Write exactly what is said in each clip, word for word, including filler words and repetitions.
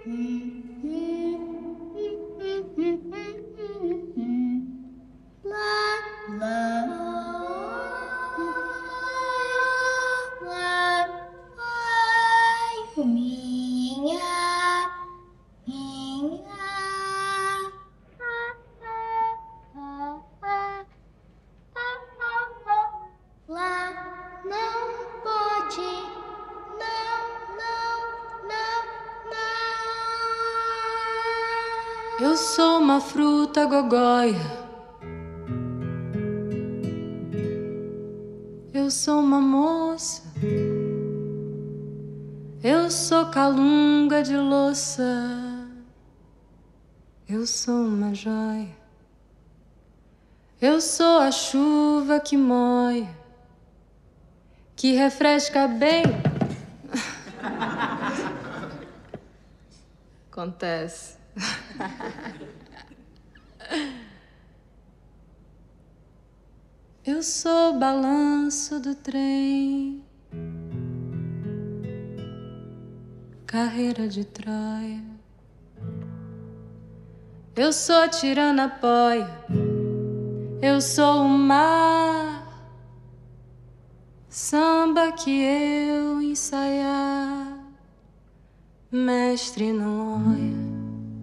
Eu sou uma fruta gogóia. Eu sou uma moça. Eu sou calunga de louça. Eu sou uma joia. Eu sou a chuva que moe, que refresca bem. Acontece. Eu sou o balanço do trem, carreira de Troia. Eu sou a tirana-poia. Eu sou o mar, samba que eu ensaiar, mestre não olha.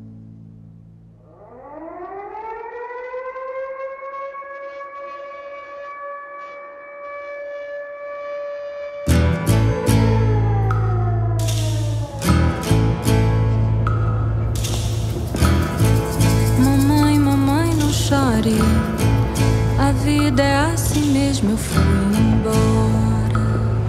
A vida é assim mesmo, eu fui embora.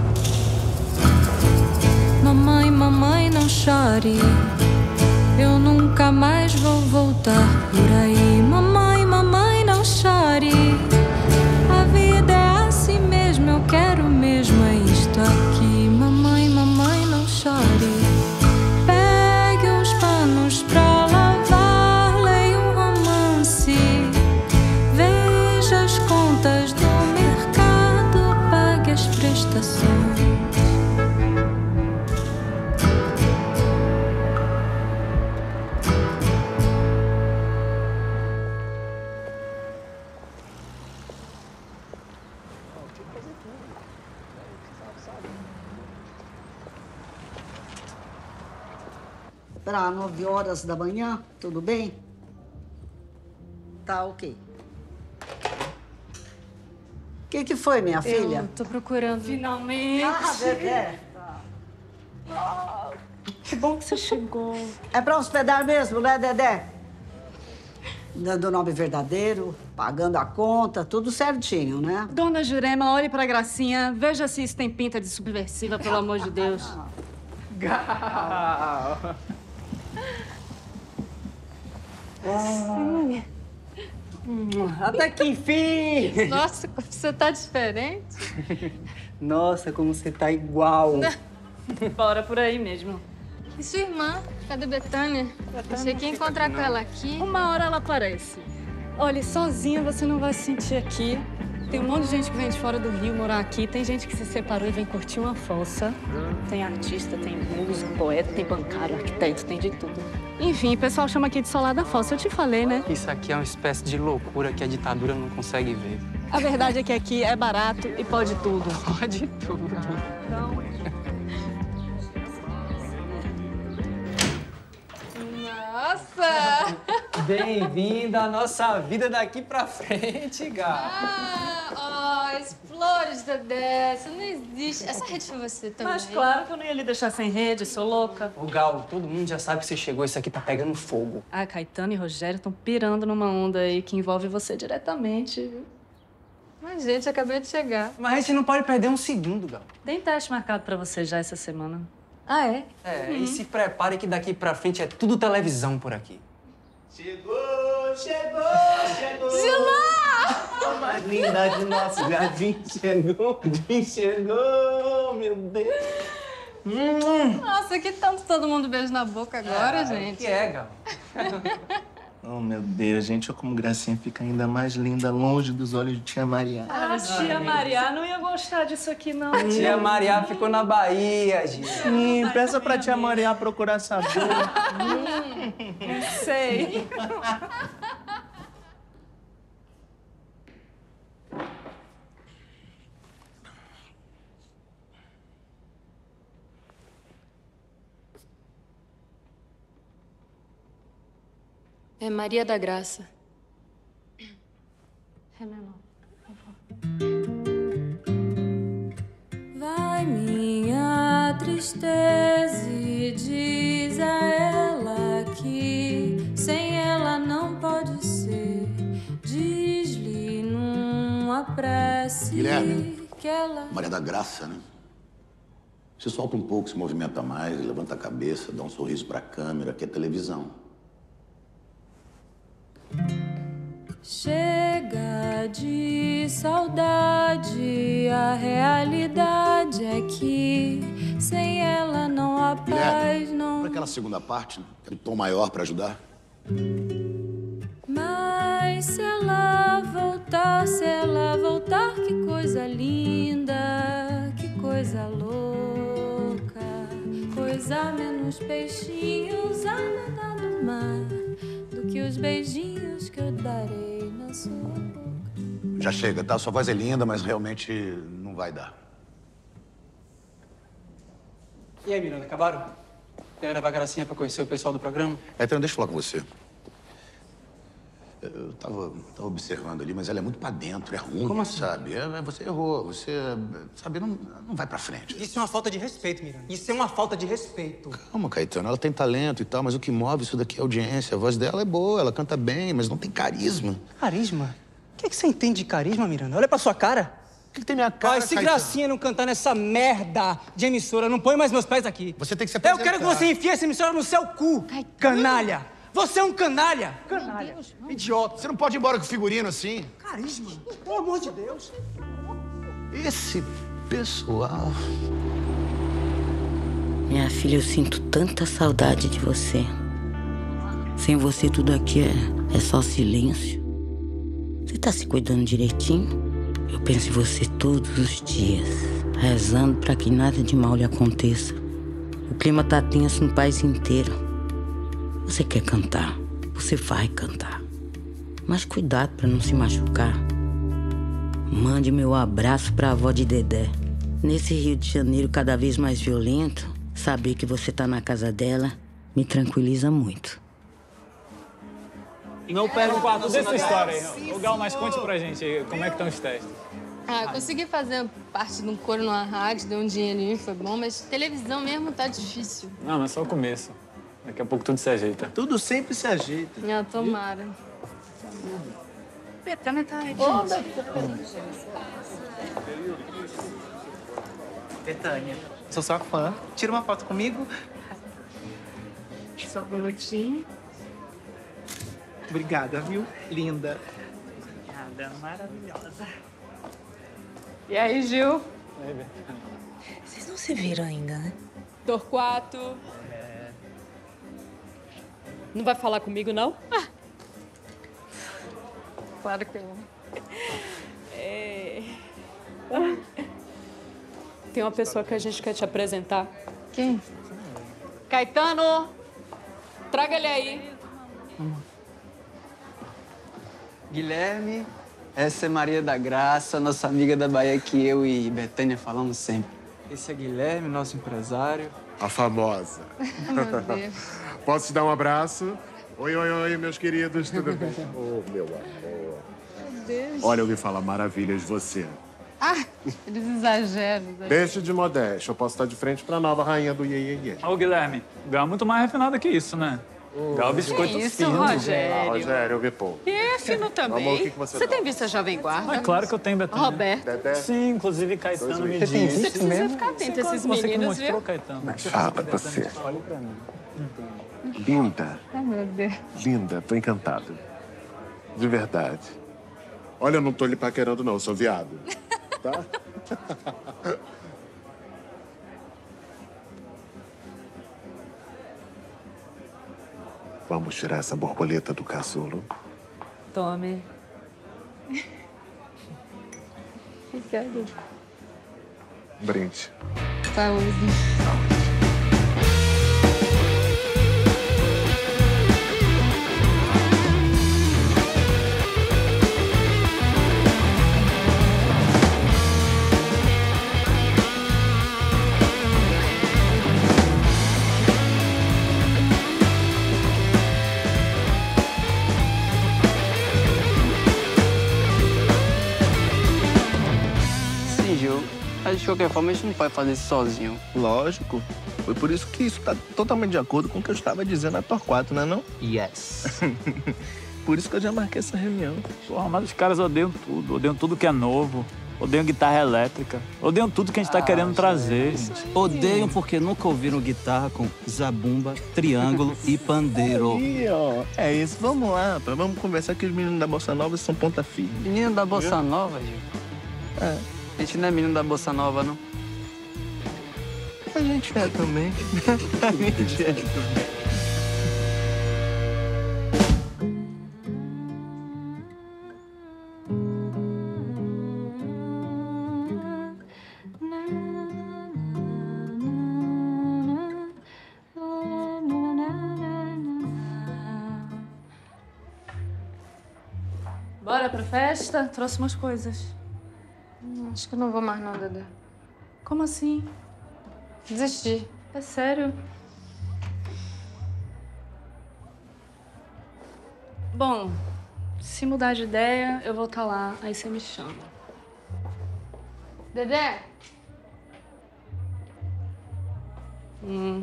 Mamãe, mamãe, não chore, eu nunca mais vou voltar por aí. Mamãe, mamãe, não chore, a vida é assim mesmo, eu quero mesmo é isto aqui. Mamãe, mamãe, não chore, pegue uns panos pra lavar, leia um romance, veja as contas do mercado, pague as prestações. Para nove horas da manhã, tudo bem? Tá, ok. O que que foi, minha filha? Eu tô procurando. Finalmente. Ah, Dedé. Tá. Que bom que você chegou. É para hospedar mesmo, né, Dedé? Dando o nome verdadeiro, pagando a conta, tudo certinho, né? Dona Jurema, olhe pra Gracinha. Veja se isso tem pinta de subversiva, pelo amor de Deus. Gal! Sim. Até que enfim! Nossa, como você tá diferente. Nossa, como você tá igual. Bora por aí mesmo. E sua irmã? Cadê Betânia? Achei que ia encontrar com ela aqui. Uma hora ela aparece. Olha, sozinha você não vai se sentir aqui. Tem um monte de gente que vem de fora do Rio morar aqui. Tem gente que se separou e vem curtir uma fossa. Tem artista, tem músico, poeta, tem bancário, arquiteto, tem de tudo. Enfim, o pessoal chama aqui de Solar da Fossa. Eu te falei, né? Isso aqui é uma espécie de loucura que a ditadura não consegue ver. A verdade é que aqui é barato e pode tudo. Pode tudo. Então... Nossa! Bem-vinda à nossa vida daqui pra frente, Gal. Ah, ó, as flores, Dedé. Isso não existe. Essa rede foi você também. Mas claro que eu não ia lhe deixar sem rede, sou louca. Ô, Gal, todo mundo já sabe que você chegou, isso aqui tá pegando fogo. Ah, Caetano e Rogério estão pirando numa onda aí que envolve você diretamente, viu? Mas, gente, acabei de chegar. Mas a gente não pode perder um segundo, Gal. Tem teste marcado pra você já essa semana. Ah, é? É, uhum. E se prepare que daqui pra frente é tudo televisão por aqui. Chegou, chegou, chegou! Giló! A mais linda de nosso jardim chegou, chegou, meu Deus! Hum. Nossa, que tanto todo mundo beijo na boca agora, é, gente. que é, Gal? Oh, meu Deus, gente, olha como Gracinha fica ainda mais linda longe dos olhos de tia Maria. Ah, tia Maria não ia gostar disso aqui, não. Tia Maria ficou na Bahia, gente. Sim, peça pra tia Maria procurar saber. Não sei. É Maria da Graça. É menor, por favor. Vai minha tristeza e diz a ela que sem ela não pode ser. Diz-lhe numa prece Guilherme, que ela... Maria da Graça, né? Se solta um pouco, se movimenta mais, levanta a cabeça, dá um sorriso pra câmera, que é televisão. Chega de saudade, a realidade é que sem ela não há paz, Guilherme, não... pra aquela segunda parte, né? Aquele tom maior pra ajudar. Mas se ela voltar, se ela voltar, que coisa linda, que coisa louca, coisa menos peixinhos a nadar no mar do que os beijinhos que eu darei na sua boca. Já chega, tá? Sua voz é linda, mas realmente não vai dar. E aí, Miranda, acabaram? Quer levar a Gracinha pra conhecer o pessoal do programa? É, então, deixa eu falar com você. Eu tava, tava observando ali, mas ela é muito pra dentro, é ruim. Como assim? Sabe? É, você errou, você, sabe, não, não vai pra frente. Isso é uma falta de respeito, Miranda. Isso é uma falta de respeito. Calma, Caetano, ela tem talento e tal, mas o que move isso daqui é a audiência. A voz dela é boa, ela canta bem, mas não tem carisma. Carisma? O que, é que você entende de carisma, Miranda? Olha pra sua cara. O que, que tem minha cara, Ó, se Caetano? Gracinha não cantar nessa merda de emissora, não põe mais meus pés aqui. Você tem que se Eu apresentar. quero que você enfie essa emissora no seu cu, canalha. Você é um canalha. Canalha. Idiota. Você não pode ir embora com figurino assim. Carisma. Pelo amor de Deus. Esse pessoal... Minha filha, eu sinto tanta saudade de você. Sem você, tudo aqui é, é só silêncio. Você tá se cuidando direitinho? Eu penso em você todos os dias, rezando pra que nada de mal lhe aconteça. O clima tá tenso no país inteiro. Você quer cantar, você vai cantar. Mas cuidado pra não se machucar. Mande meu abraço pra avó de Dedé. Nesse Rio de Janeiro cada vez mais violento, saber que você tá na casa dela me tranquiliza muito. Não perde um quarto dessa história aí. O Gal, mas conte pra gente aí, como é que estão os testes? Ah, eu consegui fazer parte de um coro numa rádio, deu um dinheirinho, foi bom, mas televisão mesmo tá difícil. Não, mas só o começo. Daqui a pouco tudo se ajeita. Tudo sempre se ajeita. Ah, tomara. Betânia tá aí. Ô, Betânia, sou sua fã. Tira uma foto comigo. Só um minutinho. Obrigada, viu? Linda. Obrigada, maravilhosa. E aí, Gil? Vocês não se viram ainda, né? Torquato. É... Não vai falar comigo, não? Ah. Claro que não. É... Tem uma pessoa que a gente quer te apresentar. Quem? Caetano! Traga ele aí. Guilherme, essa é Maria da Graça, nossa amiga da Bahia que eu e Betânia falamos sempre. Esse é Guilherme, nosso empresário. A famosa. Meu Deus. Posso te dar um abraço? Oi, oi, oi, meus queridos, tudo bem? Oh, meu amor. Meu Deus. Olha, eu ouvi falar maravilhas de você. Ah, eles exageram. exageram. Deixa de modéstia, eu posso estar de frente pra nova rainha do Iê, Iê, Iê. Ô, Guilherme, o Gal é muito mais refinado que isso, né? O Gal é biscoito isso, fino. Rogério? Ah, Rogério, eu vi pouco. E é fino também. Amor, o que que você Você dá? tem visto a Jovem Guarda? É claro que eu tenho, Betânia. Roberto. Dedé? Sim, inclusive Caetano me Você disse. tem visto Você precisa mesmo? ficar atento a esses Você que meninos, mostrou, viu? Caetano. Fala, você. Olha pra mim. Linda, Ai, meu Deus. linda, tô encantado. De verdade. Olha, eu não tô lhe paquerando, não, eu sou viado. Tá? Vamos tirar essa borboleta do casulo. Tome. Obrigada. Brinde. Saúde. Mas de qualquer forma, a gente não pode fazer isso sozinho. Lógico. Foi por isso que isso tá totalmente de acordo com o que eu estava dizendo na Torquato, não é não? Yes. Por isso que eu já marquei essa reunião. Porra, mas os caras odeiam tudo. Odeiam tudo que é novo. Odeiam guitarra elétrica. Odeiam tudo que a gente tá ah, querendo gente. trazer. Gente. Odeiam porque nunca ouviram guitarra com zabumba, triângulo e pandeiro. Aí, ó. É isso. Vamos lá, pá. Vamos conversar que os meninos da Bossa Nova são ponta firme. Menino da Bossa Nova, Gil? É. A gente não é menino da Bossa Nova, não? A gente é também. A gente é também. Bora pra festa? Trouxe umas coisas. Acho que eu não vou mais não, Dedé. Como assim? Desisti. É sério? Bom, se mudar de ideia, eu vou estar lá, aí você me chama. Dedé? Hum.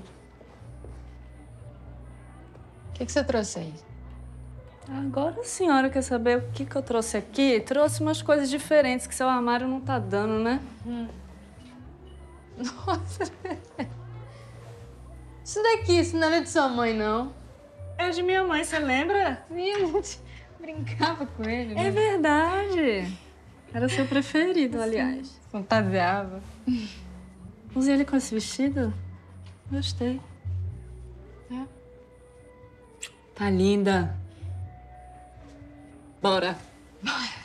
O que, que você trouxe aí? Agora a senhora quer saber o que, que eu trouxe aqui? Trouxe umas coisas diferentes que seu armário não tá dando, né? Hum. Nossa. Isso daqui, isso não é de sua mãe, não. É de minha mãe, você lembra? Sim, a gente brincava com ele, né? É verdade. Era seu preferido, aliás. Fantasiava. Usei ele com esse vestido? Gostei. É? Tá linda. Bora. Bora.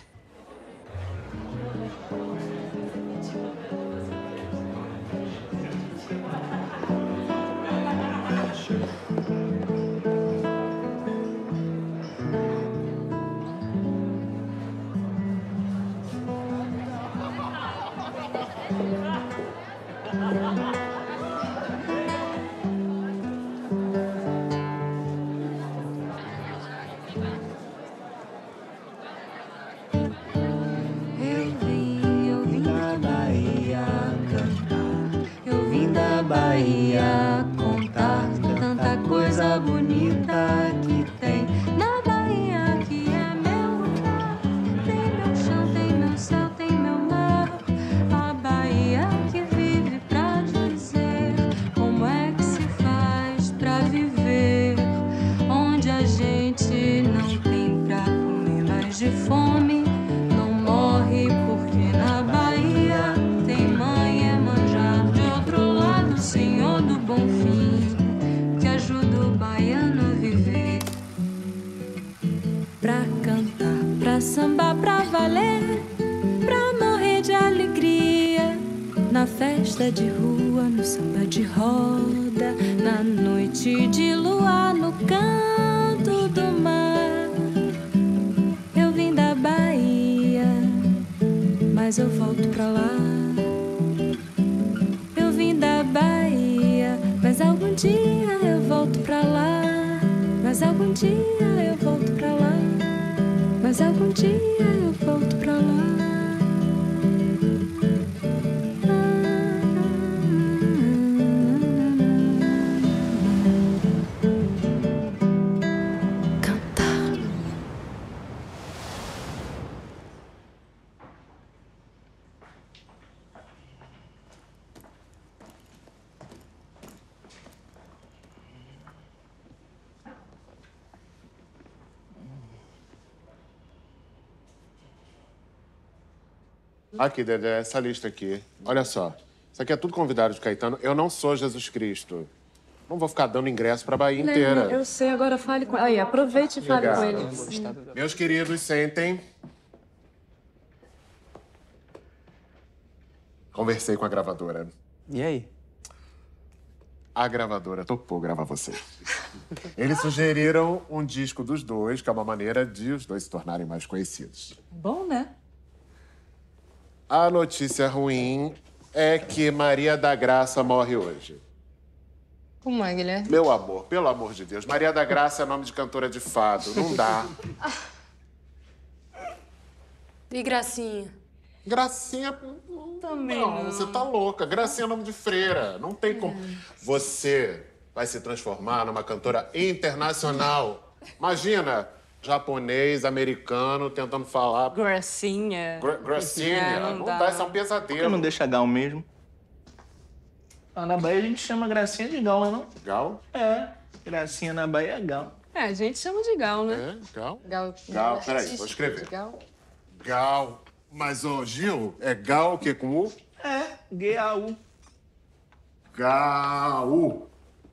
Bahia contar tanta coisa bonita que tem na Bahia, que é meu lugar. Tem meu chão, tem meu céu, tem meu mar. A Bahia que vive pra dizer como é que se faz pra viver, onde a gente não tem pra comer, mas de fome não morre, porque na Bahia tem mãe é manjar. De outro lado, Senhor do Bom Fim, que ajuda o baiano a viver. Pra cantar, pra sambar, pra valer, pra morrer de alegria, na festa de rua, no samba de roda, na noite de luar, no canto do mar. Eu vim da Bahia, mas eu volto pra lá. Eu vim da Bahia, mas algum dia eu volto pra lá. Mas algum dia eu volto pra lá. Mas algum dia eu volto pra lá. Cantar. Aqui, Dedé, essa lista aqui. Olha só. Isso aqui é tudo convidado de Caetano. Eu não sou Jesus Cristo. Não vou ficar dando ingresso pra Bahia Guilherme, inteira. eu sei, agora fale com ele. Aí, aproveite e fale com ele. Meus queridos, sentem. Conversei com a gravadora. E aí? A gravadora topou gravar vocês. Eles sugeriram um disco dos dois, que é uma maneira de os dois se tornarem mais conhecidos. Bom, né? A notícia ruim é que Maria da Graça morre hoje. Como é, Guilherme? Meu amor, pelo amor de Deus. Maria da Graça é nome de cantora de fado. Não dá. E Gracinha? Gracinha... Também Não, não. você tá louca. Gracinha é nome de freira. Não tem como... Você vai se transformar numa cantora internacional. Imagina, japonês, americano, tentando falar... Gracinha. Gra Gracinha. É, não não dá. dá. Isso é um pesadelo. Por que não deixa Gal mesmo? Ah, na Bahia a gente chama Gracinha de Gal, não é não? Gal? É. Gracinha na Bahia é Gal. É, a gente chama de Gal, né? É, Gal? Gal. Gal, peraí, vou escrever. Gal. Gal. Mas, ô, Gil, é Gal o quê? Com U? É, G A U. Gal.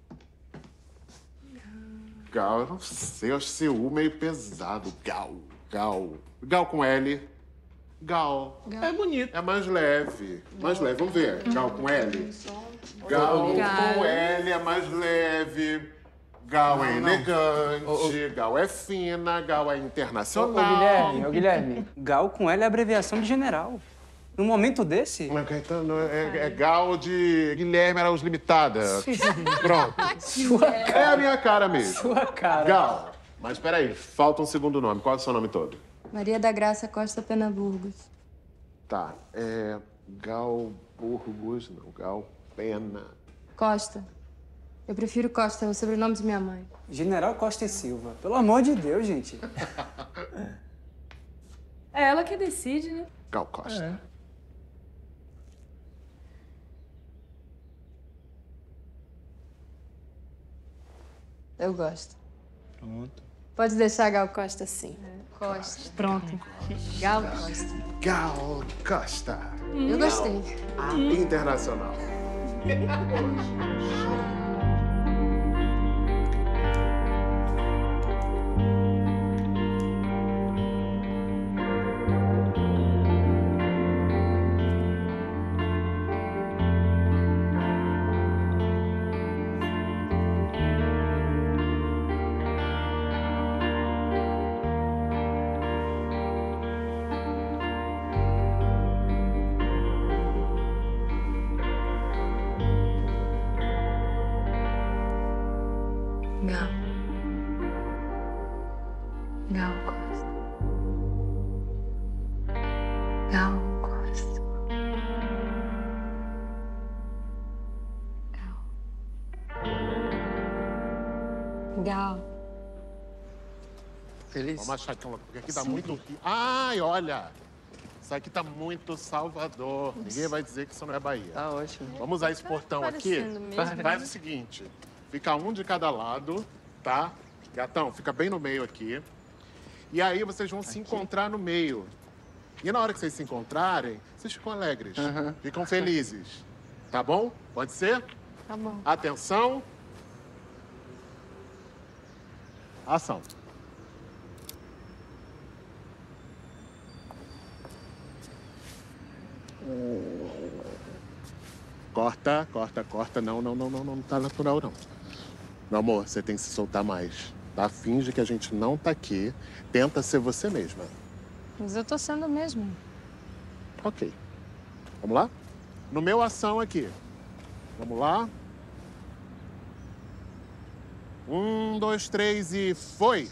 Gal, eu não sei, eu acho esse U meio pesado. Gal, Gal. Gal com L. Gal. Gal. É bonito. É mais leve. Mais leve, vamos ver. Gal com L. Gal Gal. com L é mais leve. Gal é Não, não. elegante, Gal é fina, Gal é Ô, internacional. ô, Guilherme, ô, Guilherme. Gal com L é abreviação de general. Num momento desse... Mas, Caetano, é, é Gal de Guilherme Araújo Limitada. Pronto. Sua É cara. a minha cara mesmo. Sua cara. Gal. Mas peraí, falta um segundo nome. Qual é o seu nome todo? Maria da Graça Costa Pena Burgos. Tá, é... Gal Burgos, não, Gal Pena. Costa. Eu prefiro Costa, é o sobrenome de minha mãe. General Costa e Silva. Pelo amor de Deus, gente. É ela que decide, né? Gal Costa. Eu gosto. Pronto. Pode deixar Gal Costa sim. Costa. Pronto. Gal Costa. Gal Costa. Eu gostei. Internacional. Gal. Gal Costa. Gal Costa. Gal. Gal. Feliz? Vamos achar que porque aqui tá muito... ri- Ai, olha! Isso aqui tá muito Salvador. Ninguém vai dizer que isso não é Bahia. Tá ótimo. Vamos usar esse portão aqui? parecendo mesmo, Faz né? o seguinte, fica um de cada lado, tá? Gatão, fica bem no meio aqui. E aí vocês vão se encontrar no meio. E na hora que vocês se encontrarem, vocês ficam alegres, Aham. ficam felizes. Tá bom? Pode ser? Tá bom. Atenção. Ação. Corta, corta, corta. Não, não, não, não, não tá natural, não. Meu amor, você tem que se soltar mais, tá? Finge que a gente não tá aqui. Tenta ser você mesma. Mas eu tô sendo mesmo. Ok. Vamos lá? No meu ação aqui. Vamos lá? Um, dois, três e foi!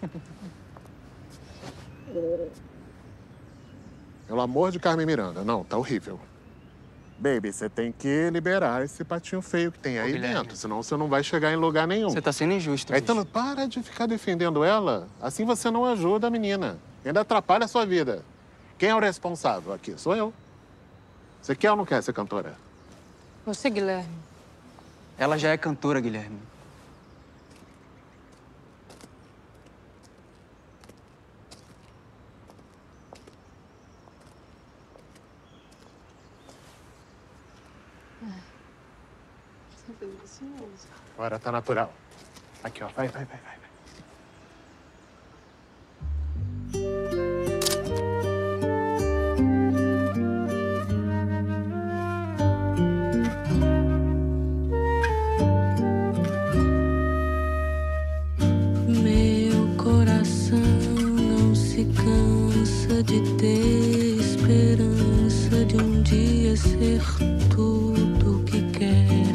Pelo amor de Carmen Miranda. Não, tá horrível. Baby, você tem que liberar esse patinho feio que tem aí Guilherme. dentro, senão você não vai chegar em lugar nenhum. Você tá sendo injusto, Caetano, para de ficar defendendo ela. Assim você não ajuda a menina. Ainda atrapalha a sua vida. Quem é o responsável aqui? Sou eu. Você quer ou não quer ser cantora? Você, Guilherme. Ela já é cantora, Guilherme. Agora tá natural. Aqui, ó. Vai, vai, vai, vai. Meu coração não se cansa de ter esperança de um dia ser tudo o que quer.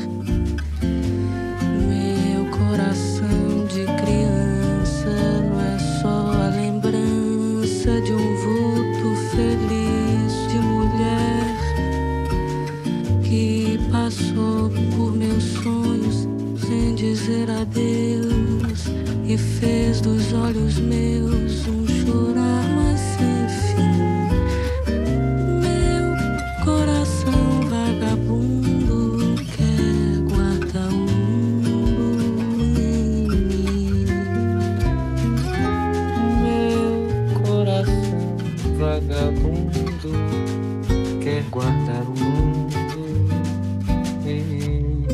Meu coração de criança não é só a lembrança de um vulto feliz de mulher que passou por meus sonhos sem dizer adeus e fez dos olhos meus um chorar, mas sem fim. Meu coração vagabundo quer guardar o mundo em mim. Meu coração vagabundo quer guardar o mundo em mim.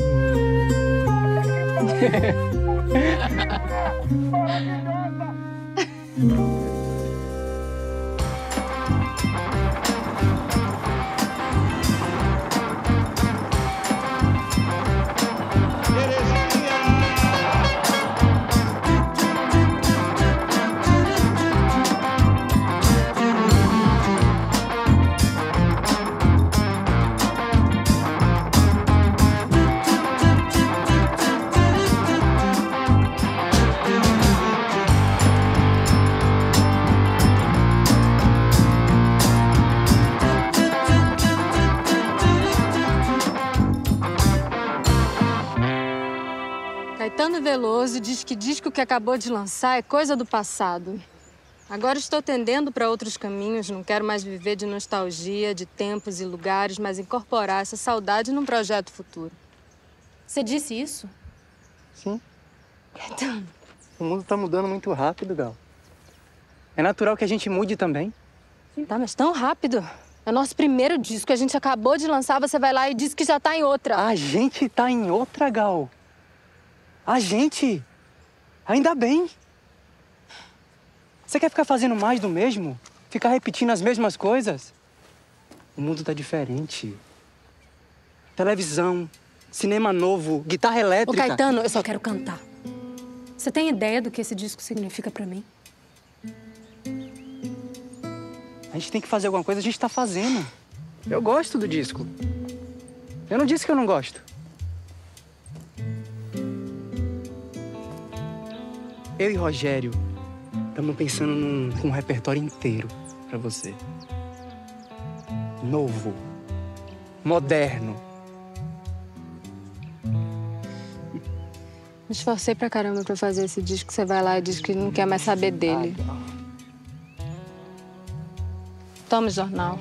Caetano Veloso diz que disco que acabou de lançar é coisa do passado. Agora estou tendendo para outros caminhos, não quero mais viver de nostalgia, de tempos e lugares, mas incorporar essa saudade num projeto futuro. Você disse isso? Sim. Caetano. O mundo tá mudando muito rápido, Gal. É natural que a gente mude também. Tá, mas tão rápido. É o nosso primeiro disco, a gente acabou de lançar, você vai lá e diz que já tá em outra. A gente tá em outra, Gal. A gente? Ainda bem. Você quer ficar fazendo mais do mesmo? Ficar repetindo as mesmas coisas? O mundo tá diferente. Televisão, cinema novo, guitarra elétrica... Ô, Caetano, eu só quero cantar. Você tem ideia do que esse disco significa pra mim? A gente tem que fazer alguma coisa, a gente tá fazendo. Eu gosto do disco. Eu não disse que eu não gosto. Eu e Rogério estamos pensando num, num repertório inteiro pra você. Novo. Moderno. Me esforcei pra caramba pra fazer esse disco, você vai lá e diz que não quer mais saber dele. Toma o jornal.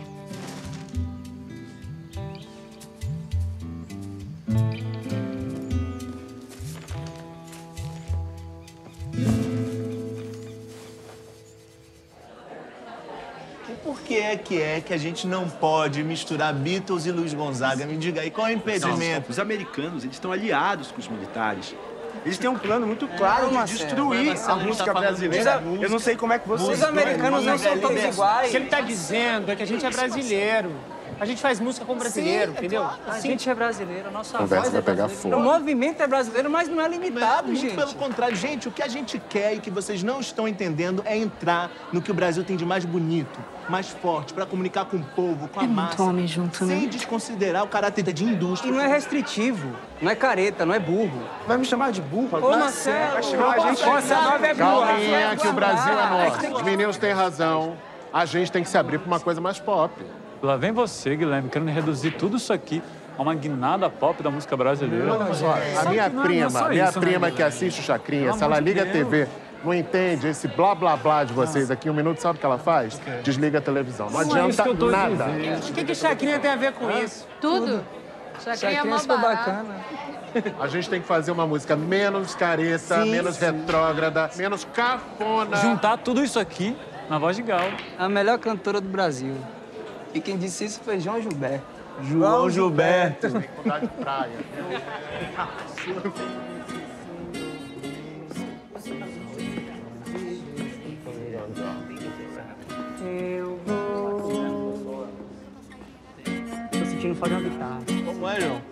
Por que é que é que a gente não pode misturar Beatles e Luiz Gonzaga? Me diga aí, qual é o impedimento? Não, os americanos, eles estão aliados com os militares. Eles têm um plano muito claro de destruir a música brasileira. Eu não sei como é que vocês... Os americanos não são todos iguais. O que ele tá dizendo é que a gente é brasileiro. A gente faz música com brasileiro, Sim, entendeu? É claro. A gente é brasileiro, a nossa Conversa voz é vai pegar brasileira. fogo. O movimento é brasileiro, mas não é limitado, Muito gente. pelo contrário. Gente, o que a gente quer e que vocês não estão entendendo é entrar no que o Brasil tem de mais bonito, mais forte, pra comunicar com o povo, com a É muito massa. homem junto, né? Sem desconsiderar o caráter de indústria. E não é restritivo, não é careta, não é burro. Vai me chamar de burro? Ô, Marcelo, vai chamar a gente... Nossa, nova é burra. Calminha, que o Brasil é nosso. Os meninos têm razão. A gente tem que se abrir pra uma coisa mais pop. Lá vem você, Guilherme, querendo reduzir tudo isso aqui a uma guinada pop da música brasileira. A minha prima, minha prima que assiste o Chacrinha, se ela liga a T V, não entende esse blá blá blá de vocês aqui, um minuto, sabe o que ela faz? Desliga a televisão. Não adianta nada. O que que Chacrinha tem a ver com isso? Tudo. Chacrinha é mó bacana. A gente tem que fazer uma música menos careta, Sim, menos sim. retrógrada, menos cafona. Juntar tudo isso aqui na voz de Gal. A melhor cantora do Brasil. E quem disse isso foi João Gilberto. João Gilberto. Tem que mudar de praia, viu? Eu vou... Tô sentindo falta de uma guitarra. Como é, João?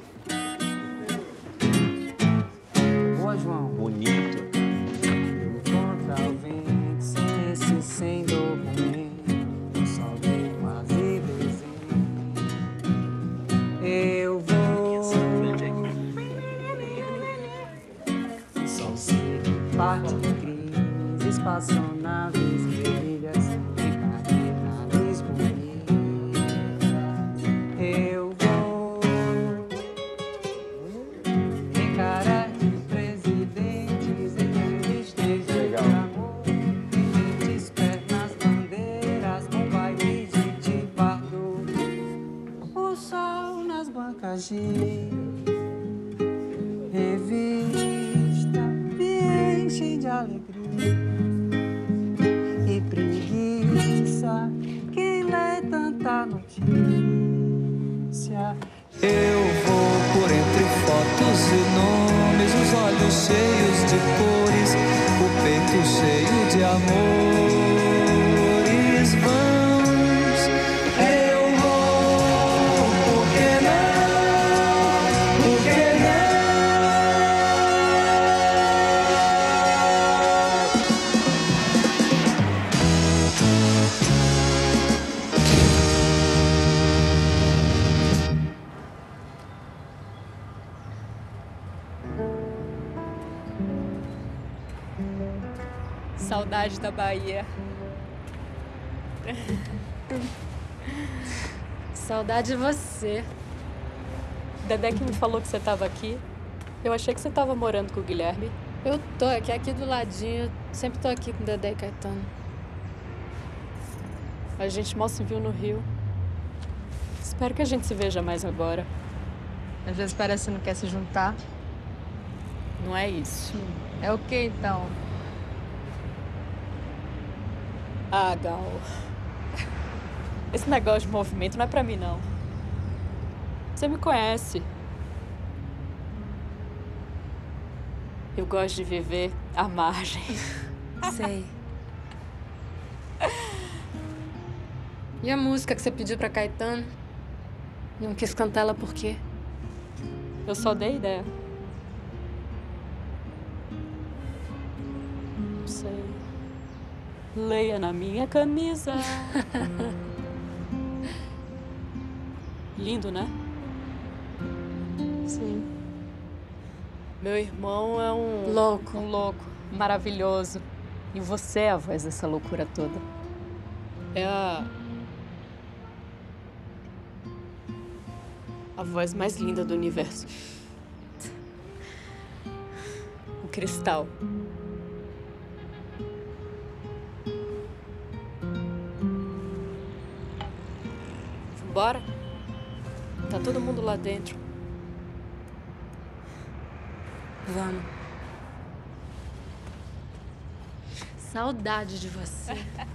Boa, João. Bonito. Contra o vento, sem esse sem documento, só veio umas ideias. Eu vou... Só sei que parte de crise, espaçonaves, guerrilhas, encarnadas, bonitas. Eu vou encarar de presidentes e ministros de amor, mentes, pernas, bandeiras, com baile de pardo, o sol nas bancas de revista me enche de alegria e preguiça que lê tanta notícia. Eu vou por entre fotos e nomes, os olhos cheios de cores, o peito cheio de amores. Vamos, eu vou, por que não? Por que não? Saudade da Bahia. Saudade de você. Dedé que me falou que você estava aqui. Eu achei que você estava morando com o Guilherme. Eu tô aqui, aqui do ladinho. Sempre tô aqui com o Dedé e Caetano. A gente mal se viu no Rio. Espero que a gente se veja mais agora. Às vezes parece que não quer se juntar. Não é isso. É o que então? Ah, Gal. Esse negócio de movimento não é pra mim, não. Você me conhece. Eu gosto de viver à margem. Sei. E a música que você pediu pra Caetano? Não quis cantar ela por quê? Eu só dei ideia. Não sei. Leia na minha camisa. Lindo, né? Sim. Meu irmão é um... Louco. Um louco. Maravilhoso. E você é a voz dessa loucura toda. É a... A voz mais linda do universo. O cristal. Bora? Tá todo mundo lá dentro. Vamos. Saudade de você.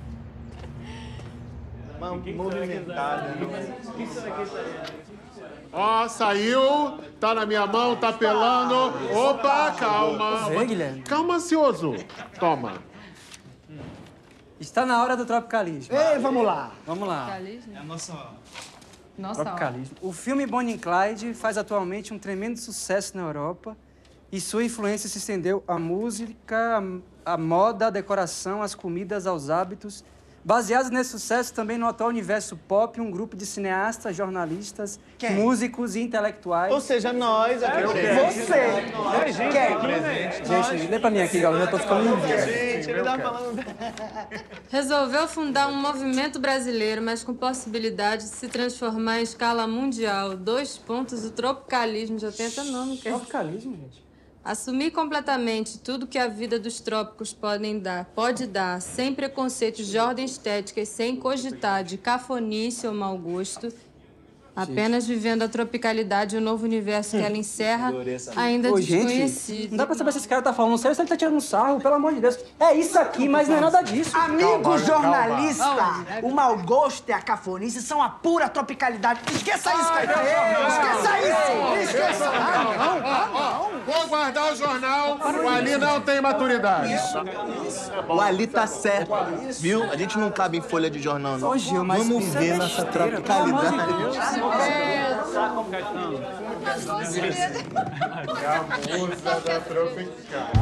Movimentada. Ó, saiu, tá na minha mão, tá pelando. Opa, calma. Vem, Guilherme. Calma, ansioso. Toma. Está na hora do tropicalismo. Ei, vamos lá. Vamos lá. Tropicalismo? É a nossa... Nossa. Tropicalismo. O filme Bonnie e Clyde faz atualmente um tremendo sucesso na Europa e sua influência se estendeu à música, à moda, à decoração, às comidas, aos hábitos. Baseados nesse sucesso também no atual universo pop, um grupo de cineastas, jornalistas, Quem? músicos e intelectuais. Ou seja, nós aqui. Você. Nós, gente, Quem? Gente, lê pra mim aqui, galera. Eu tô ficando lindo. Gente, ele tá falando... Resolveu fundar um movimento brasileiro, mas com possibilidade de se transformar em escala mundial. Dois pontos, o tropicalismo. Já tem até nome. Que é... Tropicalismo, gente? Assumir completamente tudo que a vida dos trópicos podem dar, pode dar, sem preconceitos de ordem estética e sem cogitar de cafonice ou mau gosto, apenas vivendo a tropicalidade e o novo universo que ela encerra, ainda Ô, desconhecido. Gente, não dá pra saber se esse cara tá falando sério ou se ele tá tirando um sarro, pelo amor de Deus. É isso aqui, mas não é nada disso. Amigo Calma, jornalista, calma. o mau gosto e a cafonice são a pura tropicalidade. Esqueça isso, Caetano. Esqueça isso. Esqueça. Ah, não. Ah, não. Vou guardar o jornal. O Ali não tem maturidade. O Ali tá certo, viu? A gente não cabe em folha de jornal, não. Ô, Gil, mas vamos isso é ver nossa besteira, tropicalidade. pelo amor de Deus. Sabe como que estamos? A musa da tropical.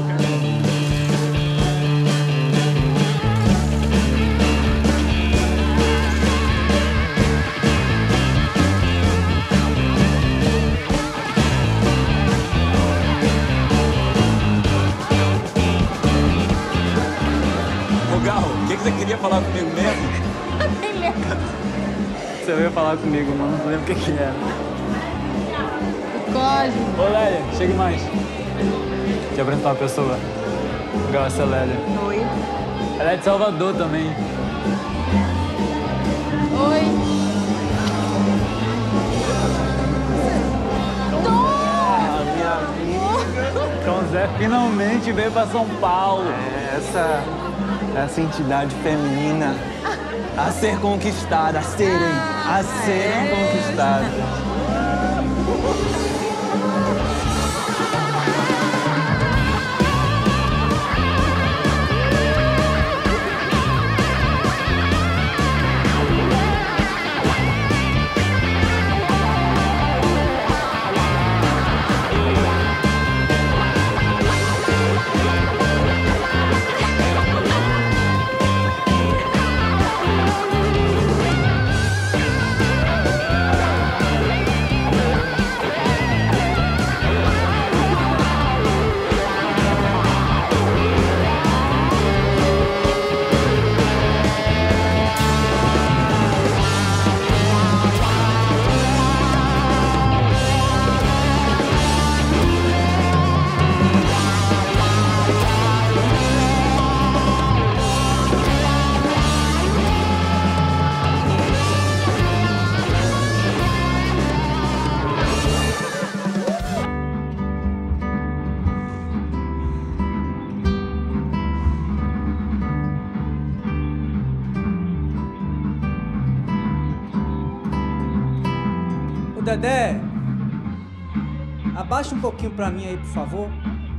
Ô, Gal, o que, que você queria falar comigo mesmo? Nem lembro. Você veio falar comigo, mano. Não lembro o que que era. Cosmo. Ô, Lélia, chegue mais. Deixa eu apresentar uma pessoa. Gal, essa é a Lélia. Oi. Ela é de Salvador também. Oi. Então, Zé finalmente veio pra São Paulo. É, essa, essa entidade feminina a ser conquistada, a serem, a serem conquistadas. Dedé, abaixa um pouquinho pra mim aí, por favor.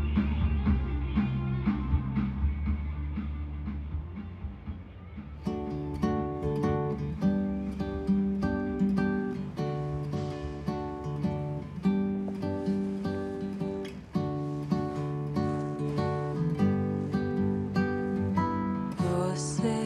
Você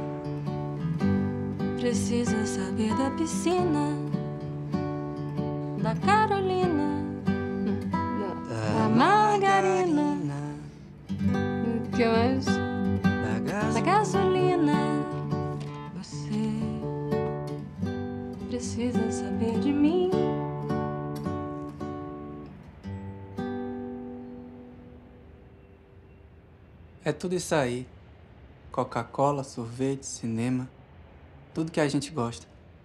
precisa saber da piscina, da Carolina, da Margarina, o que mais? Da gasolina. Você precisa saber de mim. É tudo isso aí. Coca-Cola, sorvete, cinema. Tudo que a gente gosta.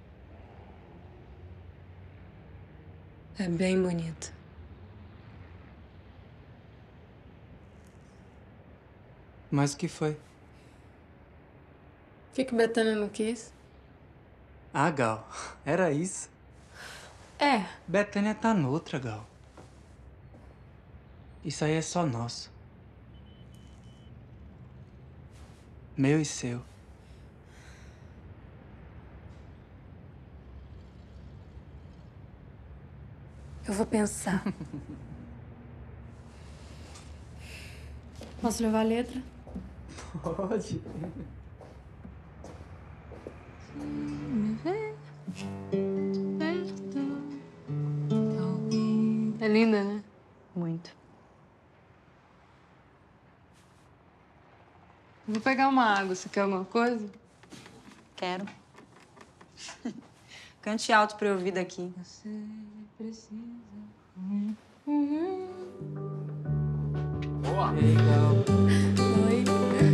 É bem bonito. Mas o que foi? O que que Betânia não quis? Ah, Gal, era isso? É. Betânia tá noutra, Gal. Isso aí é só nosso. Meu e seu. Eu vou pensar. Posso levar a letra? Pode. É linda, né? Muito. Vou pegar uma água. Você quer alguma coisa? Quero. Cante alto pra eu ouvir daqui. Você precisa. Boa. Ei, Gal. Oi.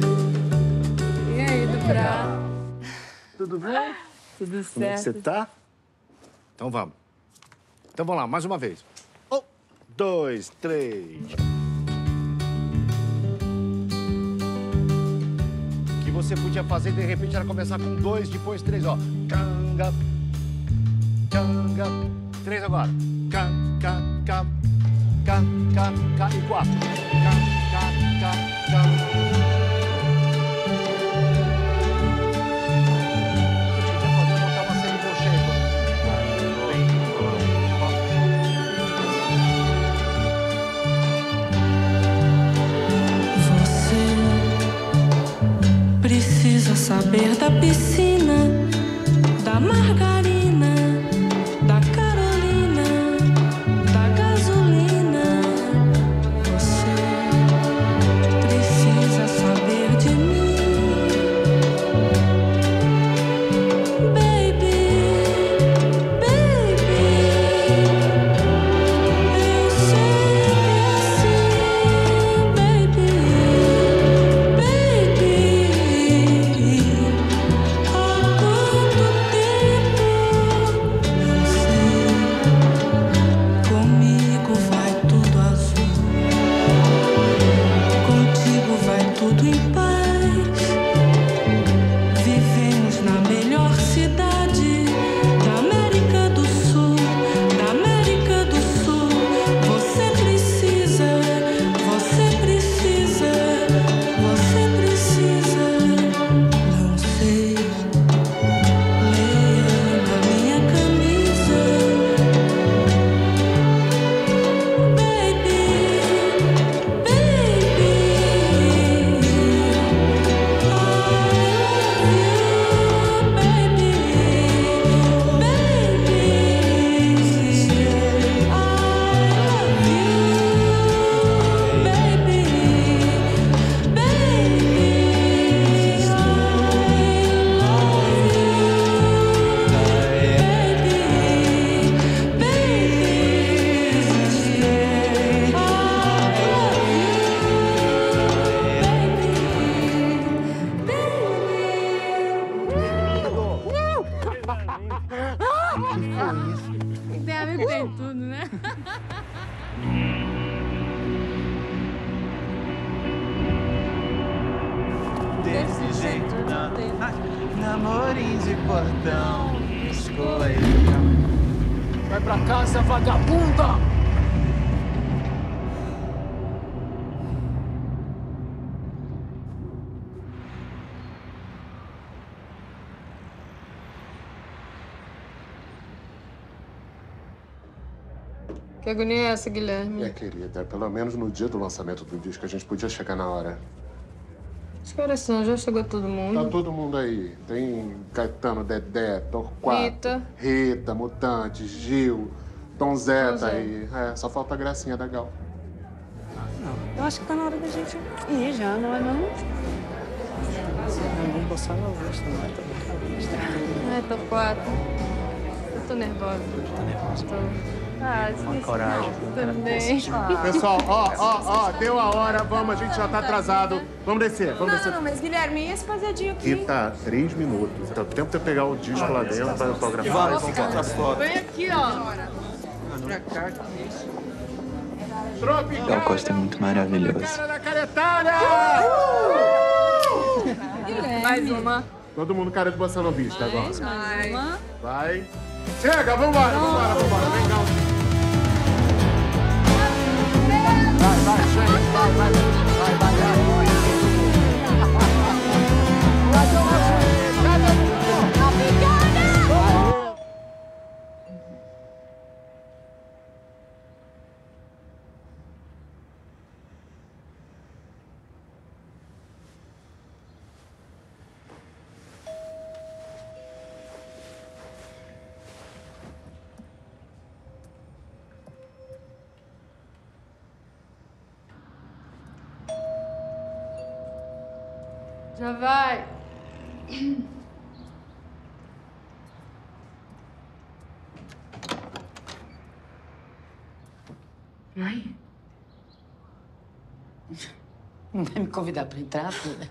E aí, do prato? Tudo bem? Tudo certo. Como é que você tá? Então vamos. Então vamos lá, mais uma vez. Um, dois, três. O que você podia fazer, de repente, era começar com dois, depois três, ó. Canga, canga. Três agora. Canga, canga, canga. cá, cá, cá, e quatro. Cá, cá, cá, cá. Já pode montar uma cena de shape. Você precisa saber da piscina, da margarina, da Carolina, da gasolina. Você precisa saber de mim, baby, baby. Eu sei assim, baby, baby. Há quanto tempo não sei. Comigo vai tudo azul, contigo vai tudo em paz. Vivemos na melhor cidade da América do Sul, da América do Sul. Você precisa, você precisa, você precisa. Não sei, leia na minha camisa, baby, baby. Tem amigo tem tudo, né? Desse jeito não tem namorinho de portão. Escola aí. Vai pra casa, vagabunda! Que agonia é essa, Guilherme? Minha querida, pelo menos no dia do lançamento do disco a gente podia chegar na hora. Que horas são? Já chegou todo mundo? Tá todo mundo aí. Tem Caetano, Dedé, Torquato, Rita. Rita, Mutantes, Gil, Tom Zé Tom tá Zé. aí. É, só falta a gracinha da Gal. Eu acho que tá na hora da gente ir já, não é não? Vamos passar na luz também, tá bem. Ai, tô quatro. Eu tô nervosa. Tô nervosa. Tô. Ah, esqueci. coragem, Também. Pessoal, ó, ó, ó, deu a hora, vamos, a gente já tá atrasado. Vamos descer, vamos Não, descer. não, não, mas Guilherme, e esse fazeadinho aqui? Rita, três minutos. Dá tempo de eu pegar o disco lá dentro pra autografar. Vamos ficar pra foto. Vem aqui, ó. Pra cá, que isso? Gal Costa é muito maravilhoso. Cara da caretada! Mais uma. Todo mundo cara de bossa novista agora. Mais uma. Vai. Chega, vambora, vambora, vambora. Vem, Gal. Vai, vai, gente, vai, vai, vai, vai, vai. Já vai. Mãe? Não vai me convidar pra entrar, filha?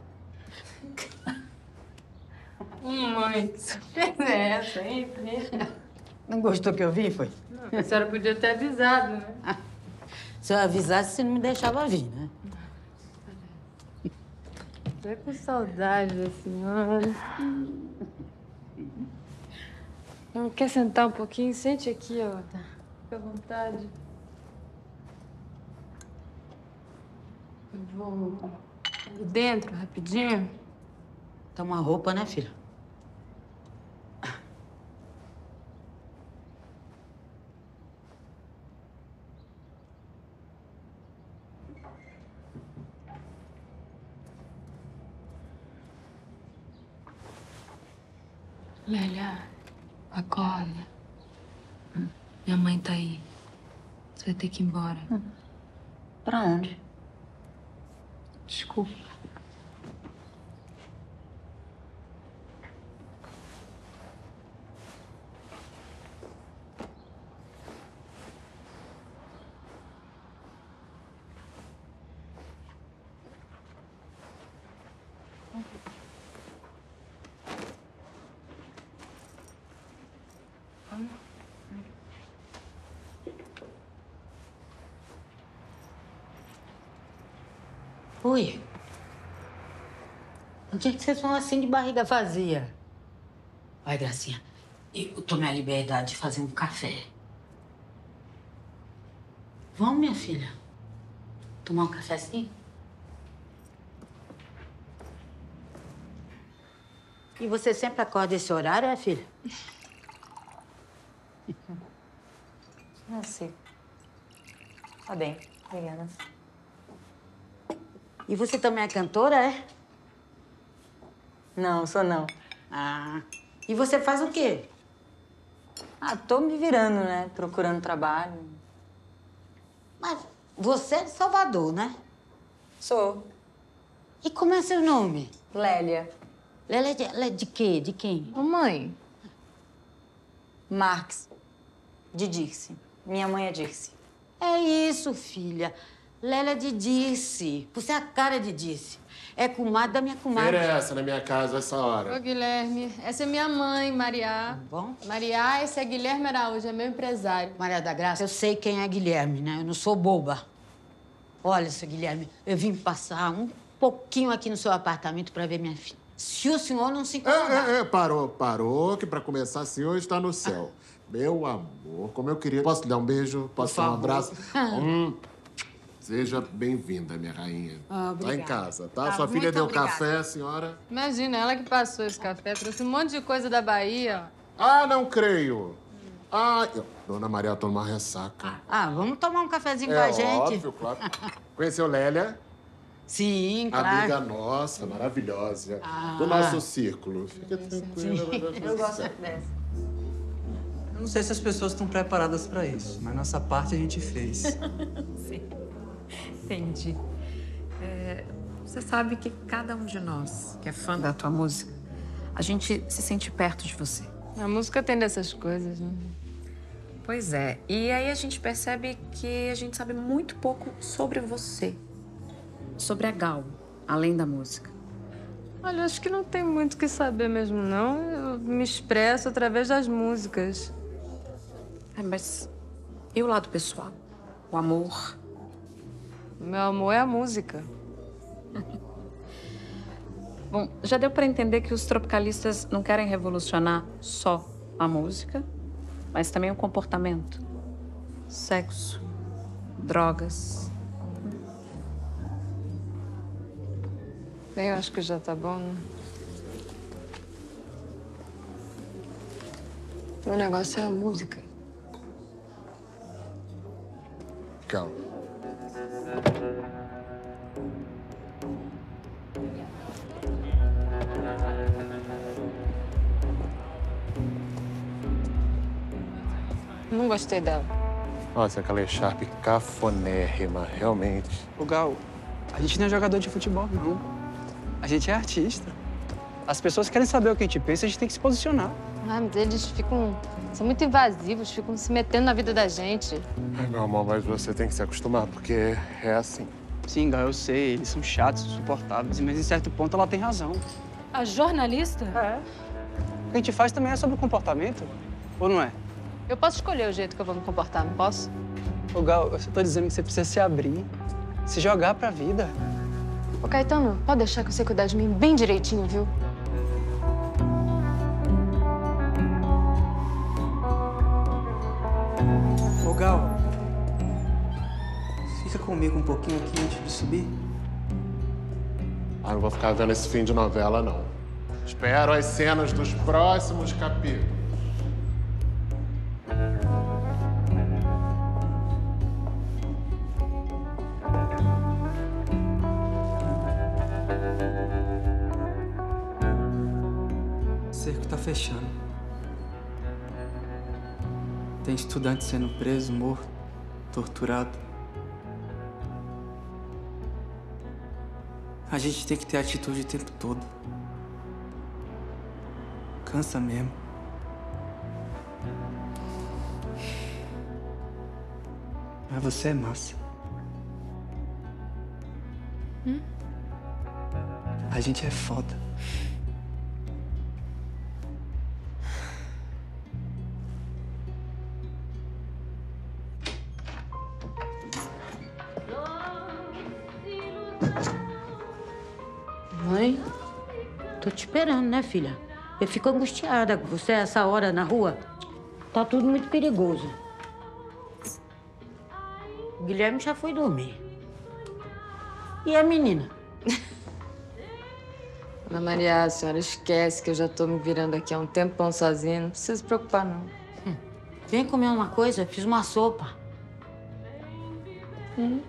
Mãe, que surpresa é essa, hein? Não gostou que eu vi, foi? A senhora podia ter avisado, né? Se eu avisasse, você não me deixava vir, né? Tô com saudade da senhora. Não quer sentar um pouquinho? Sente aqui, ó. Fica à vontade. Eu vou ali dentro, rapidinho. Toma uma roupa, né, filha? Lélia, acorda. Minha mãe tá aí. Você vai ter que ir embora. Hum. Pra onde? Desculpa. Oi. Por que vocês vão assim de barriga vazia? Vai, Gracinha, eu tomei a liberdade de fazer um café. Vamos, minha filha? Tomar um cafezinho? E você sempre acorda esse horário, é, filha? Não sei. Tá bem, obrigada. E você também é cantora, é? Não, sou não. Ah. E você faz o quê? Ah, tô me virando, né? Procurando trabalho. Mas você é de Salvador, né? Sou. E como é seu nome? Lélia. Lélia de, Lélia de quê? De quem? Mamãe. Marx. De Dirce. Minha mãe é Dirce. É isso, filha. Lélia de Dirce. Você é a cara de Dirce. É comadre da minha comadre. Feira é essa na minha casa essa hora? Ô, Guilherme, essa é minha mãe, Maria. Bom? Maria, esse é Guilherme Araújo, é meu empresário. Maria da Graça, eu sei quem é Guilherme, né? Eu não sou boba. Olha, seu Guilherme, eu vim passar um pouquinho aqui no seu apartamento para ver minha filha. Se o senhor não se incomodar... É, é, é, parou, parou, que pra começar, o senhor está no céu. Meu amor, como eu queria... Posso lhe dar um beijo? Posso dar um abraço? hum, seja bem-vinda, minha rainha. Ah, tá em casa, tá? Ah, Sua filha deu obrigada. café, senhora? Imagina, ela que passou esse café, trouxe um monte de coisa da Bahia. Ah, não creio. Ah, eu... Dona Maria toma uma ressaca. Ah, vamos tomar um cafezinho é com a gente? óbvio, claro. Conheceu Lélia? Sim, claro. Amiga nossa, maravilhosa. Ah. Do nosso círculo. Fica tranquila. vai dar tudo Eu gosto certo. dessa. Eu não sei se as pessoas estão preparadas para isso, mas nossa parte a gente fez. Sim, entendi. É, você sabe que cada um de nós que é fã da tua música, a gente se sente perto de você. A música tem dessas coisas, né? Pois é. E aí a gente percebe que a gente sabe muito pouco sobre você. Sobre a Gal, além da música. Olha, acho que não tem muito o que saber mesmo, não. Eu me expresso através das músicas. É, mas e o lado pessoal? O amor? Meu amor é a música. Bom, já deu para entender que os tropicalistas não querem revolucionar só a música, mas também o comportamento. Sexo, drogas. Bem, eu acho que já tá bom, né? O negócio é a música. Calma. Não gostei dela. Nossa, aquela echarpe cafonérrima, realmente. Ô, Gal, a gente não é jogador de futebol, não. A gente é artista. As pessoas querem saber o que a gente pensa, a gente tem que se posicionar. Ah, mas eles ficam... São muito invasivos, ficam se metendo na vida da gente. Ai, meu amor, mas você tem que se acostumar, porque é assim. Sim, Gal, eu sei. Eles são chatos, insuportáveis, mas em certo ponto ela tem razão. A jornalista? É. O que a gente faz também é sobre o comportamento, ou não é? Eu posso escolher o jeito que eu vou me comportar, não posso? Ô, Gal, eu só tô dizendo que você precisa se abrir, se jogar pra vida. Ô, Caetano, pode deixar que eu sei cuidar de mim bem direitinho, viu? Ô, Gal, fica comigo um pouquinho aqui antes de subir. Ah, não vou ficar vendo esse fim de novela, não. Espero as cenas dos próximos capítulos. O cerco tá fechando. Tem estudante sendo preso, morto, torturado. A gente tem que ter atitude o tempo todo. Cansa mesmo. Mas você é massa. Hum? A gente é foda. Mãe, tô te esperando, né, filha? Eu fico angustiada com você essa hora na rua. Tá tudo muito perigoso. O Guilherme já foi dormir. E a menina? Ana Maria, a senhora esquece que eu já tô me virando aqui há um tempão sozinha. Não precisa se preocupar, não. Hum. Vem comer uma coisa, fiz uma sopa. Hum.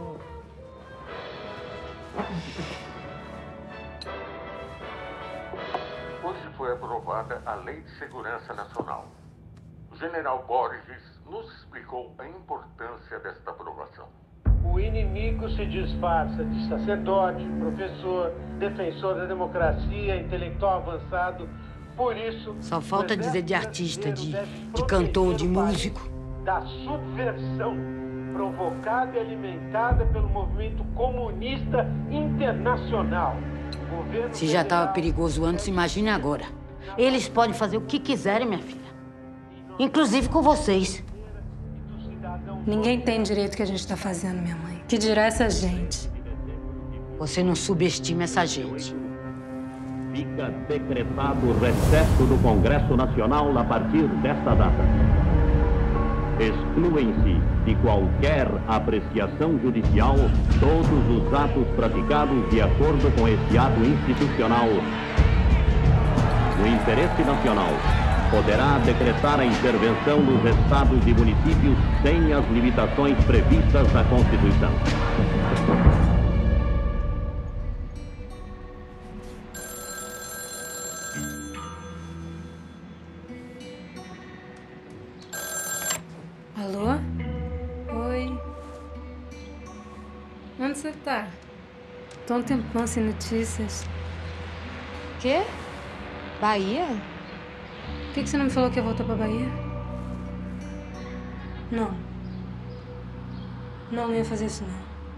Hoje foi aprovada a Lei de Segurança Nacional. O general Borges nos explicou a importância desta aprovação. O inimigo se disfarça de sacerdote, professor, defensor da democracia, intelectual avançado. Por isso... Só falta dizer de artista, de, de cantor, de músico. Da subversão provocada e alimentada pelo movimento comunista internacional. Se já estava perigoso antes, imagine agora. Eles podem fazer o que quiserem, minha filha. Inclusive com vocês. Ninguém tem direito o que a gente está fazendo, minha mãe. Que dirá essa gente? Você não subestima essa gente. Fica decretado o recesso do Congresso Nacional a partir desta data. Excluem-se de qualquer apreciação judicial todos os atos praticados de acordo com esse ato institucional. O interesse nacional poderá decretar a intervenção dos estados e municípios sem as limitações previstas na Constituição. Alô? Oi. Onde você tá? Tô um tempão sem notícias. Quê? Bahia? Por que, que você não me falou que ia voltar pra Bahia? Não. Não, não ia fazer isso,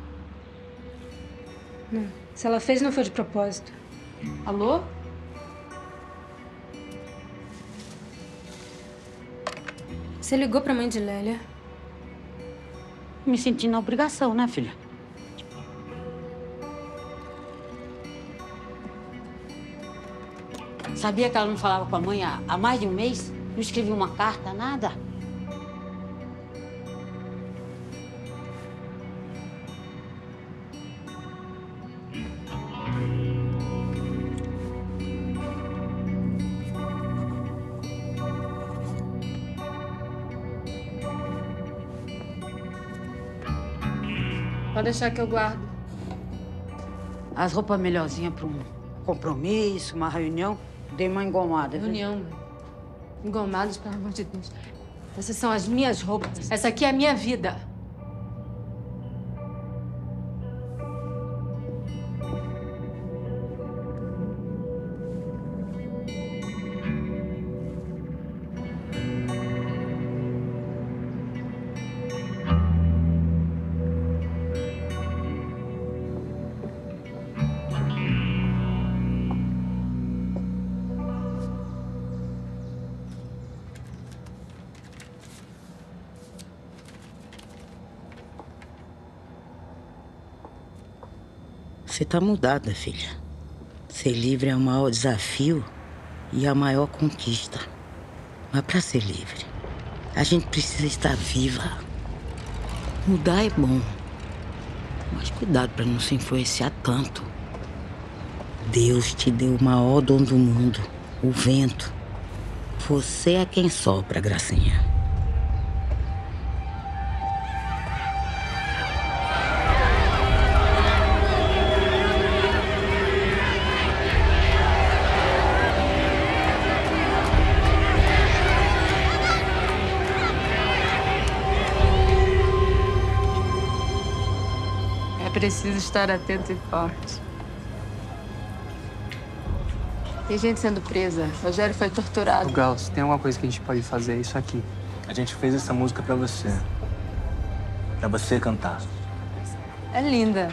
não. Não. Se ela fez, não foi de propósito. Alô? Você ligou pra mãe de Lélia? Me senti na obrigação, né, filha? Sabia que ela não falava com a mãe há, há mais de um mês? Não escrevia uma carta, nada? Pode deixar que eu guardo. As roupas melhorzinhas para um compromisso, uma reunião. Dei uma engomada, viu? Reunião, mãe. Engomadas, pelo amor de Deus. Essas são as minhas roupas. Essa aqui é a minha vida. Você tá mudada, filha. Ser livre é o maior desafio e a maior conquista. Mas para ser livre, a gente precisa estar viva. Mudar é bom, mas cuidado para não se influenciar tanto. Deus te deu o maior dom do mundo, o vento. Você é quem sopra, Gracinha. É preciso estar atento e forte. Tem gente sendo presa. Rogério foi torturado. Ô, Gal, se tem alguma coisa que a gente pode fazer, é isso aqui. A gente fez essa música pra você. Pra você cantar. É linda.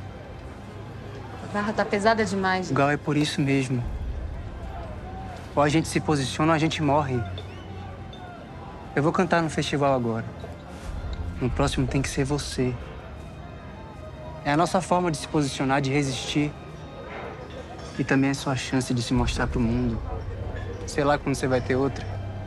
A barra tá pesada demais. Gal, é por isso mesmo. Ou a gente se posiciona ou a gente morre. Eu vou cantar no festival agora. No próximo tem que ser você. É a nossa forma de se posicionar, de resistir. E também é sua chance de se mostrar pro mundo. Sei lá quando você vai ter outra.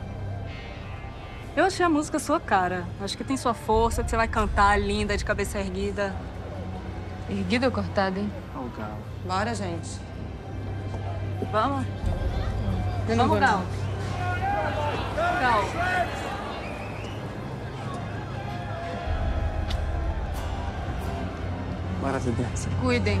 Eu achei a música sua cara. Acho que tem sua força, que você vai cantar linda, de cabeça erguida. Erguida ou cortada, hein? Oh, Gal. Bora, gente. Vamos? Eu não Vamos, vou, Gal. não. Gal. Bora, Dedé. Se cuidem.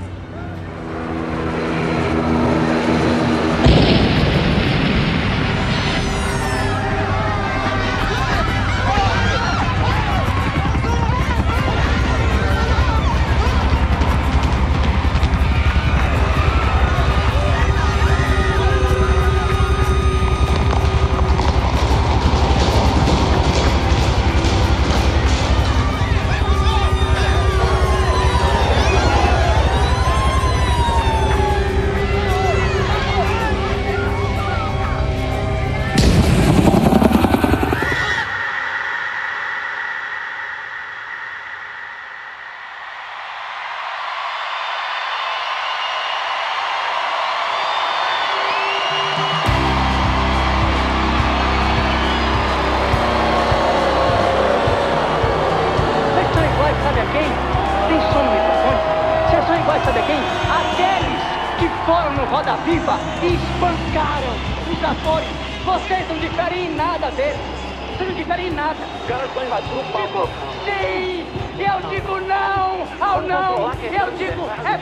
Roda Viva e espancaram os atores. Vocês não diferem em nada deles. Vocês não diferem em nada. Os caras vão invadir o palco. Sim! Eu digo não ao não! Eu digo é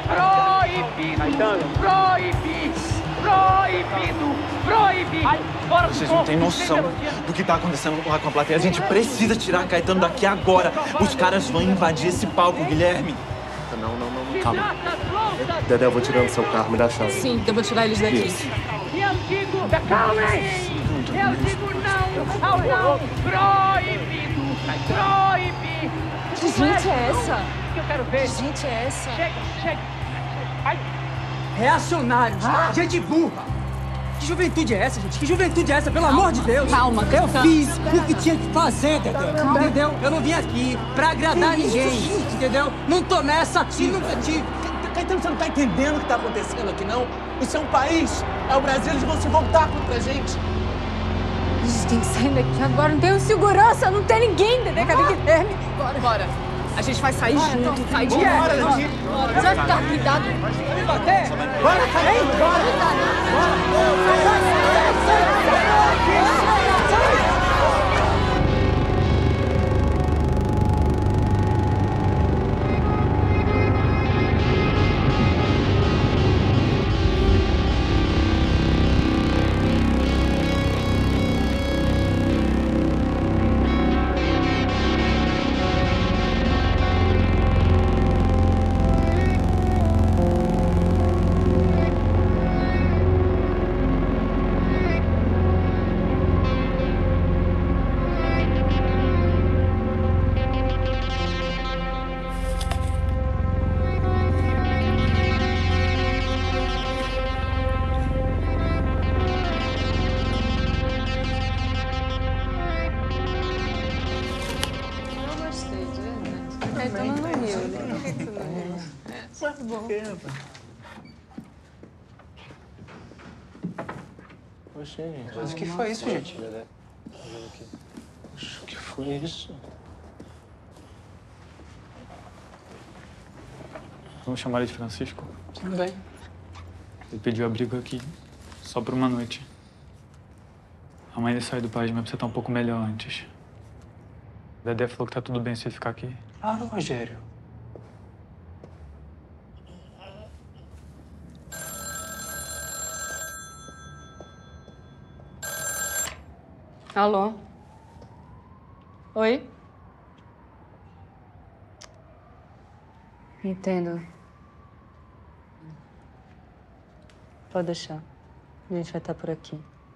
proibido! Proibido! Proibido! Proibido! Vocês não têm noção do que tá acontecendo lá com a plateia. A gente precisa tirar Caetano daqui agora. Os caras vão invadir esse palco, Guilherme. Não, não, não, calma. Dedé, eu vou tirando seu carro, me dá a chave. Sim, eu vou tirar eles daqui. Isso. Eu digo, calmem! Eu digo não ao não! Proibido! Proibido! Que gente é essa? O que eu quero ver? Que gente é essa? Chega, chega! Ai. Reacionários! Ah. Gente burra! Que juventude é essa, gente? Que juventude é essa? Pelo Calma, amor de Deus! calma, Eu calma. fiz o que tinha que fazer, Dedé. Entendeu? Eu não vim aqui pra agradar Que isso, ninguém. gente? Entendeu? Não tô nessa E nunca tive. Caetano, você não tá entendendo o que tá acontecendo aqui, não? Isso é um país. É o Brasil, eles vão se voltar contra a gente. A gente tem que sair daqui agora. Não tem segurança, não tem ninguém, Dedé. Cadê o Guilherme? Bora. Bora. A gente vai sair Bora, junto. então. Sai de Bora, bora. daqui. Bora. Você vai ficar cuidado. Vai me bater? Bora, Caetano, bora. Caetano não riu, né? Por que que você não riu? Ué, por quê, rapaz? Poxa, gente. Mas o que foi isso, gente? O que foi isso? Vamos chamar ele de Francisco? Tudo bem. Ele pediu abrigo aqui, só por uma noite. Amanhã ele sai do país, mas precisa estar um pouco melhor antes. Dedé falou que tá tudo bem se ele ficar aqui. Claro, Rogério. Alô? Oi? Entendo. Pode deixar. A gente vai estar por aqui.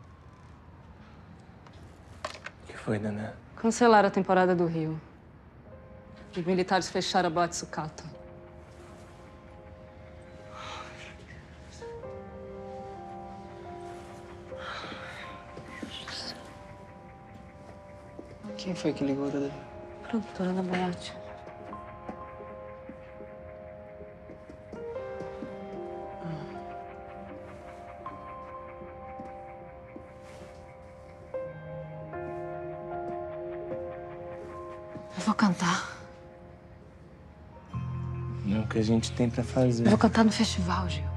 O que foi, Nené? Cancelaram a temporada do Rio. Os militares fecharam a boate sucata. Quem foi que ligou, Dedé? Produtora da boate. Eu vou cantar. É o que a gente tem pra fazer. Eu vou cantar no festival, Gil.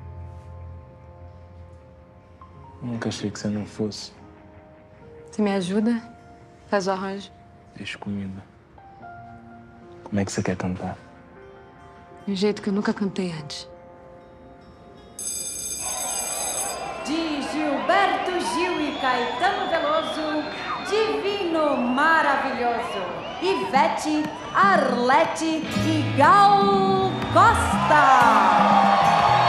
Nunca achei que você não fosse. Você me ajuda? Faz o arranjo. Deixa comigo. Como é que você quer cantar? De um jeito que eu nunca cantei antes. De Gilberto Gil e Caetano Veloso, Divino Maravilhoso, Ivete, Arlete e Gal Costa.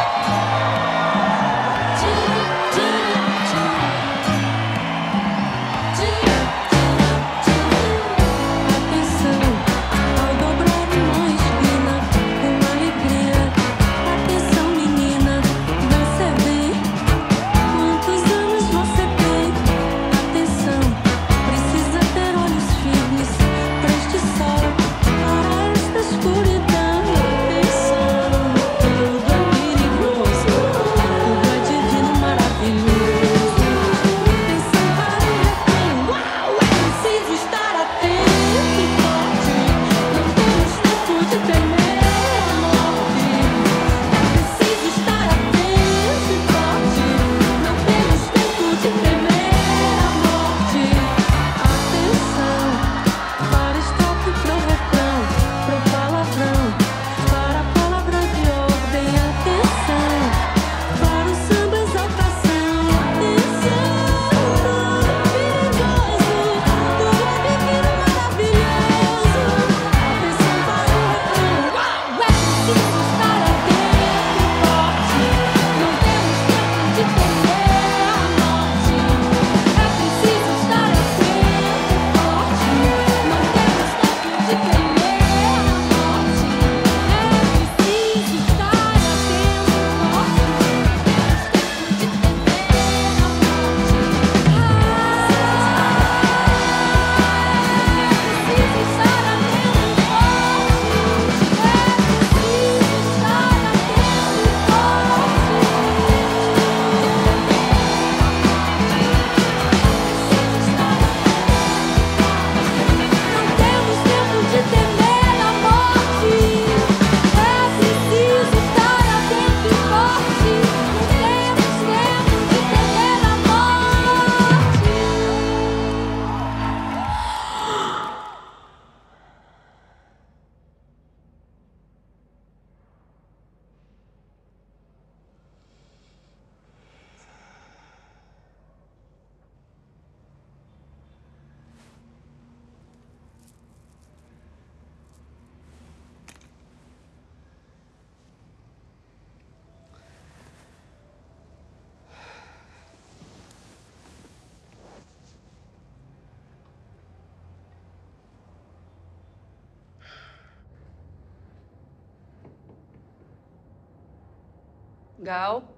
Gal?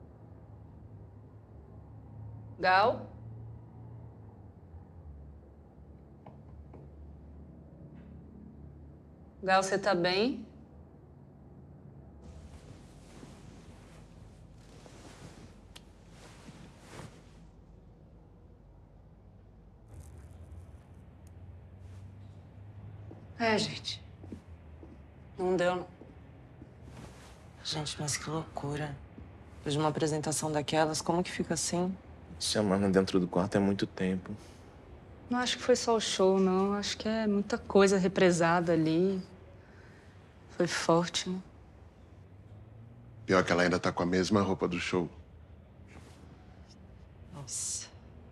Gal? Gal, você tá bem? É, gente. Não deu, não. Gente, mas que loucura. Depois de uma apresentação daquelas, como que fica assim? Chamando dentro do quarto é muito tempo. Não acho que foi só o show, não. Acho que é muita coisa represada ali. Foi forte, né? Pior que ela ainda tá com a mesma roupa do show. Nossa.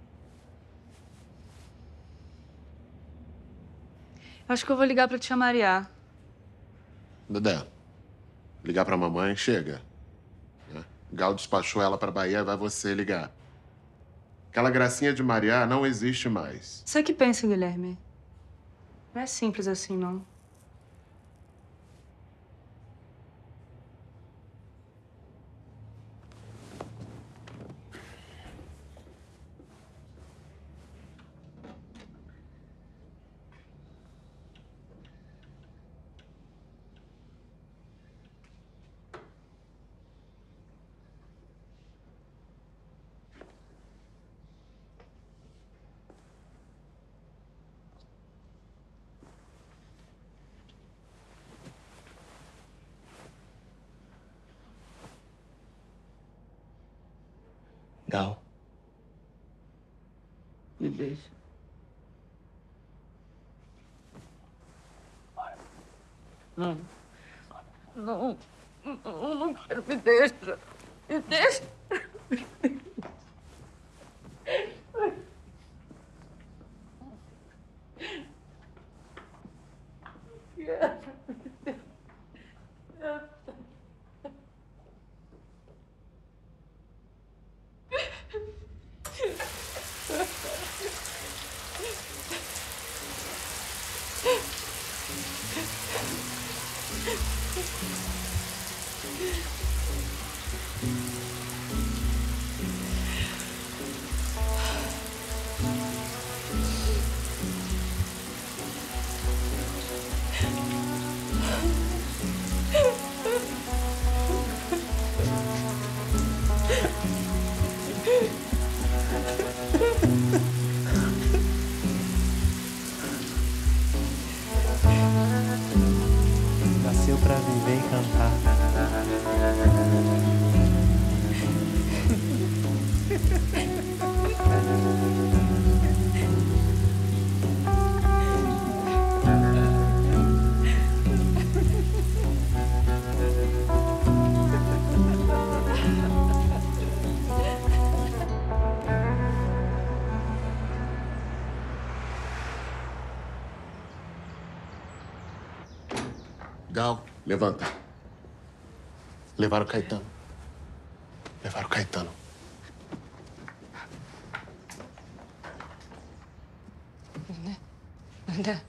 Acho que eu vou ligar pra tia Maria. Dedé, ligar pra mamãe, chega. Né? Gal despachou ela pra Bahia, vai você ligar. Aquela gracinha de Maria não existe mais. Você que pensa, Guilherme. Não é simples assim, não. Gal. Me deixa. Não. Não. Não, não quero. Me deixa. Me deixa. Nasceu pra viver e cantar. Gal, levanta. Levaram o Caetano. Levaram o Caetano. André. André.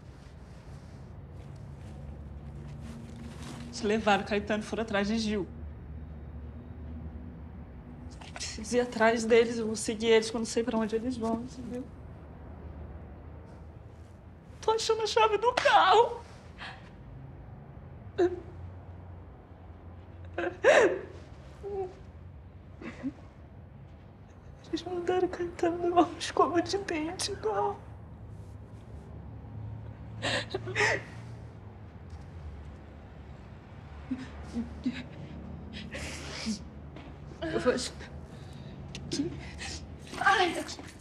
Se levaram o Caetano e foram atrás de Gil. Preciso ir atrás deles, eu vou seguir eles quando sei pra onde eles vão, entendeu? Tô achando a chave do carro. Eles mandaram Caetano levar uma escova de dente, não. Eu vou... Aqui. Ai.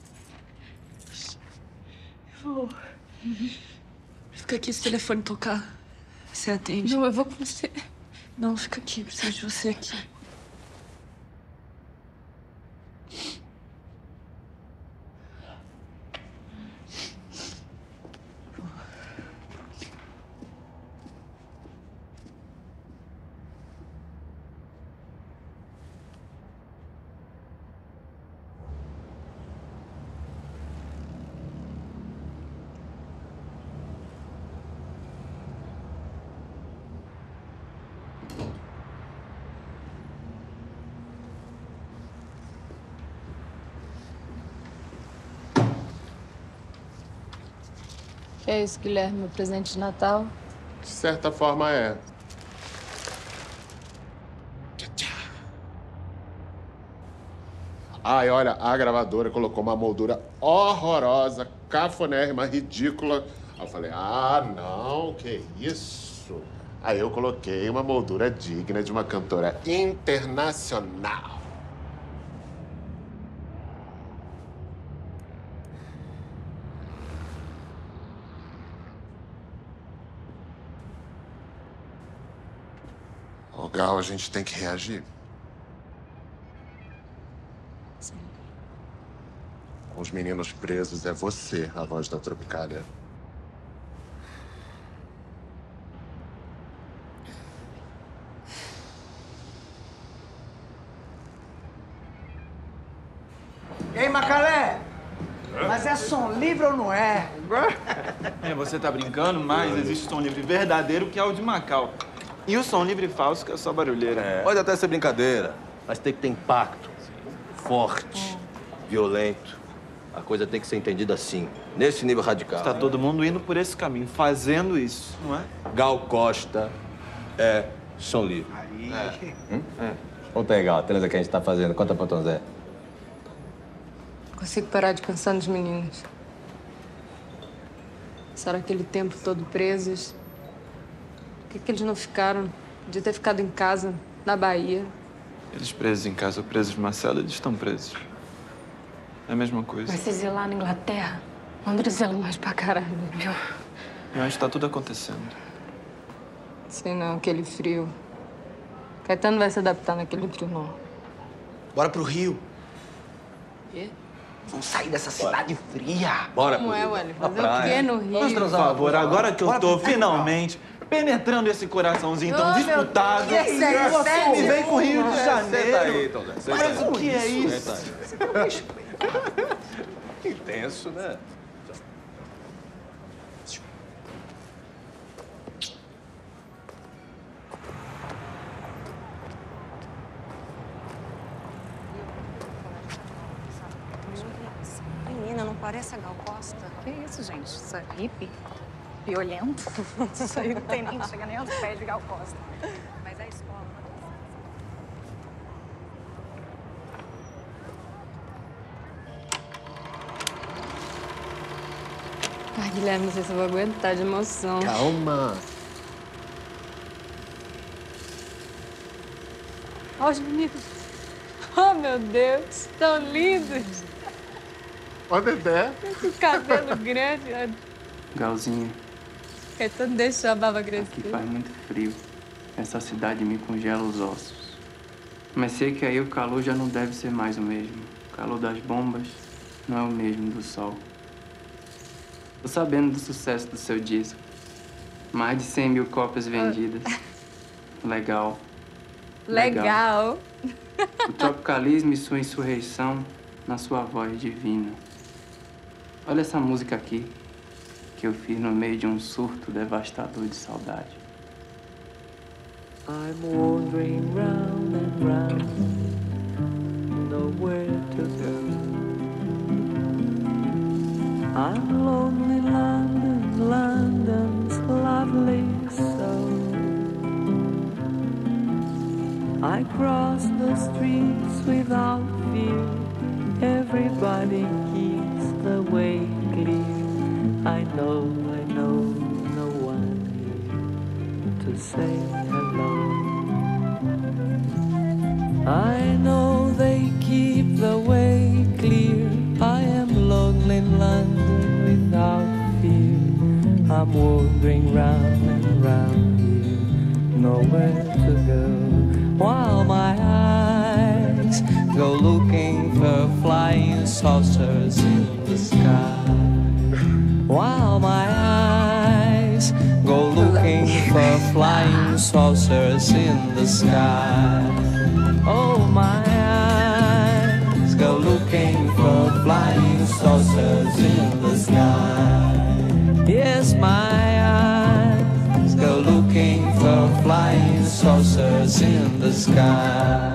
Eu vou... Fica aqui se o telefone tocar. Você atende? Não, eu vou com você. Não, fica aqui. Preciso de você aqui. Que é isso, Guilherme? Meu presente de Natal? De certa forma, é. Ai, olha, a gravadora colocou uma moldura horrorosa, cafonérrima, ridícula. Aí eu falei, ah, não, que isso? Aí eu coloquei uma moldura digna de uma cantora internacional. Ô, Gal, a gente tem que reagir. Sim. Com os meninos presos, é você a voz da Tropicália. Ei, Macalé! Mas é som livre ou não é? É, você tá brincando, mas existe som livre verdadeiro que é o de Macau. E o som livre falso que é só barulheira. É. Pode até ser brincadeira, mas tem que ter impacto. Forte, violento. A coisa tem que ser entendida assim, nesse nível radical. Está todo mundo indo por esse caminho, fazendo isso, não é? Gal Costa é som livre. Aí. É. Hum? É. Conta aí, Gal, a transa que a gente tá fazendo. Conta pra Tom Zé. Consigo parar de pensar nos meninos. Passaram aquele tempo todo presos. Por que, que eles não ficaram? Podia ter ficado em casa, na Bahia. Eles presos em casa ou presos numa cela, eles estão presos. É a mesma coisa. Mas vocês iam lá na Inglaterra. Londres é longe pra caralho, viu? Eu acho que tá tudo acontecendo. Sei não, aquele frio. Caetano vai se adaptar naquele frio, não. Bora pro Rio. Quê? Vamos sair dessa cidade fria. Bora Como pro é, Rio. Wally? Fazer o quê no Rio? Mas, por favor, agora que eu tô finalmente penetrando esse coraçãozinho tão Oh, meu disputado, Deus. me Sério, sério? vem com o Rio de Janeiro. Senta aí, Tom Zé. Senta Mas aí. o que é isso? Senta aí. Intenso, né? Menina, não parece a Gal Costa? Que isso, gente? Isso é hippie? Violento? Isso aí não tem nem, chega nem aos pés de Gal Costa. Mas é a escola. Ai, Guilherme, não sei se eu vou aguentar de emoção. Calma. Olha os meninos. Oh, meu Deus, tão lindos. Ó, Dedé. Esse cabelo grande. ó. Galzinha, Caetano deixou a barba aqui crescer. faz muito frio. Essa cidade me congela os ossos. Mas sei que aí o calor já não deve ser mais o mesmo. O calor das bombas não é o mesmo do sol. Tô sabendo do sucesso do seu disco. Mais de cem mil cópias vendidas. Legal. Legal. O tropicalismo e sua insurreição na sua voz divina. Olha essa música aqui, que eu fiz no meio de um surto devastador de saudade. I'm wandering round and round, nowhere to go. I'm lonely London, London's lovely soul. I cross the streets without fear, everybody keeps the way clear. I know, I know no one here to say hello. I know they keep the way clear. I am lonely in London without fear. I'm wandering round and round here, nowhere to go. While my eyes go looking for flying saucers in the sky. While my eyes go looking for flying saucers in the sky. Oh, my eyes go looking for flying saucers in the sky. Yes, my eyes go looking for flying saucers in the sky.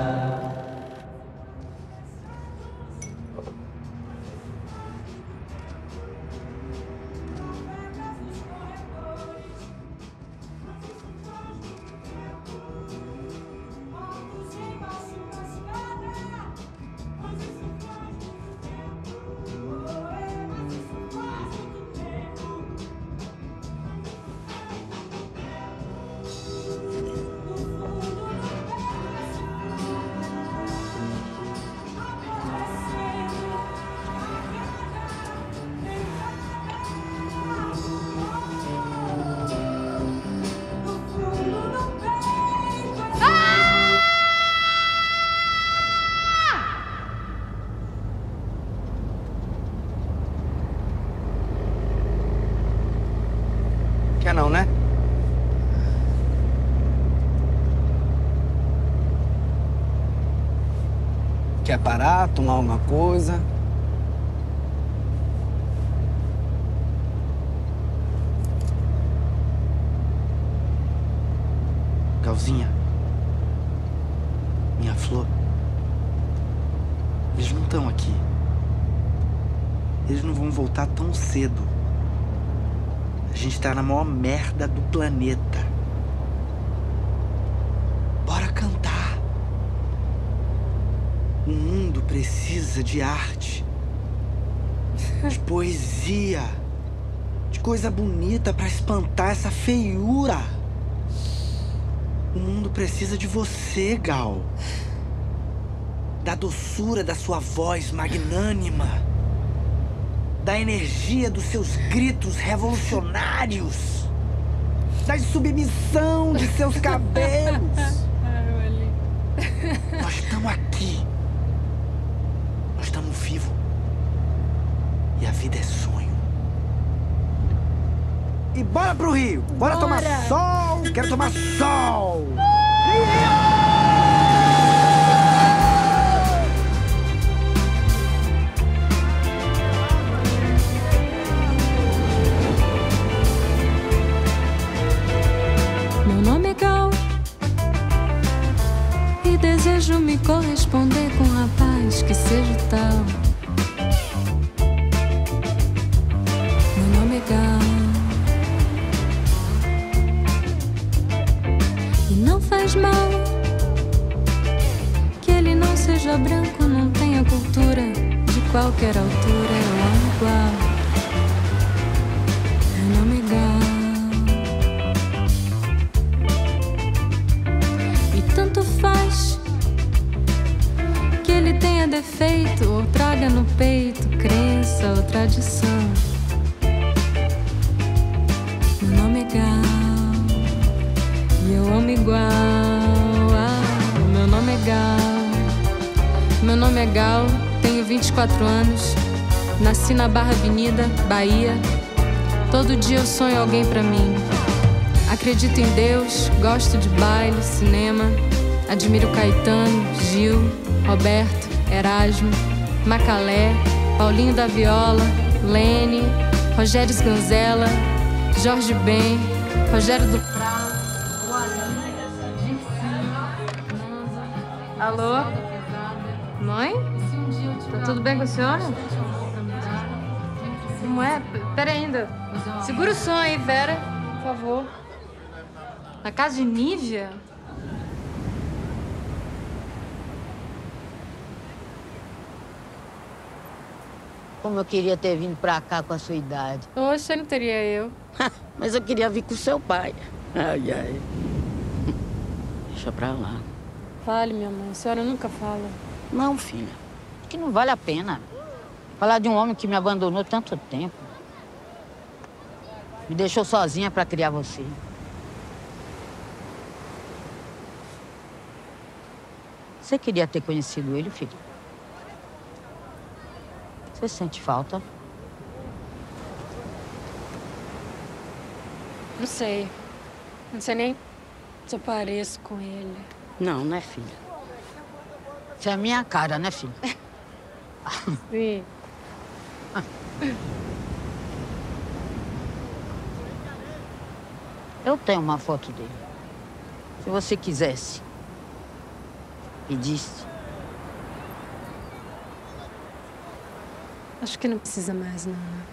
Quer parar, tomar alguma coisa? Galzinha, minha flor, eles não estão aqui. Eles não vão voltar tão cedo. A gente tá na maior merda do planeta. Bora cantar. O mundo precisa de arte, de poesia, de coisa bonita pra espantar essa feiura. O mundo precisa de você, Gal. Da doçura da sua voz magnânima. Da energia dos seus gritos revolucionários. Da insubmissão de seus cabelos. Nós estamos aqui. Nós estamos vivos. E a vida é sonho. E bora pro Rio. Bora, bora. tomar sol. Quero tomar sol. Meu nome é Gal e desejo me corresponder com um rapaz que seja o tal. Meu nome é Gal. Não faz mal que ele não seja branco, não tenha cultura de qualquer altura, eu amo igual. Meu nome é Gal. E tanto faz que ele tenha defeito ou traga no peito crença ou tradição. Meu nome é Gal. E eu amo igual. Ah, meu nome é Gal. Meu nome é Gal, tenho vinte e quatro anos. Nasci na Barra Avenida, Bahia. Todo dia eu sonho alguém pra mim. Acredito em Deus, gosto de baile, cinema. Admiro Caetano, Gil, Roberto, Erasmo, Macalé, Paulinho da Viola, Lene, Rogério Sganzella, Jorge Ben, Rogério do Prado. Alô? Mãe? Tá tudo bem com a senhora? Como é? Pera ainda. Segura o som aí, Vera, por favor. Na casa de Nívia? Como eu queria ter vindo pra cá com a sua idade. Oxe, não teria eu. Mas eu queria vir com o seu pai. Ai, ai. Deixa pra lá. Fale, minha mãe. A senhora nunca fala. Não, filha. Que não vale a pena. Falar de um homem que me abandonou tanto tempo. Me deixou sozinha pra criar você. Você queria ter conhecido ele, filho? Você sente falta? Não sei. Não sei nem se eu pareço com ele. Não, né, filha? Você é a minha cara, né, filha? Sim. Eu tenho uma foto dele. Se você quisesse, pedisse. Acho que não precisa mais, não.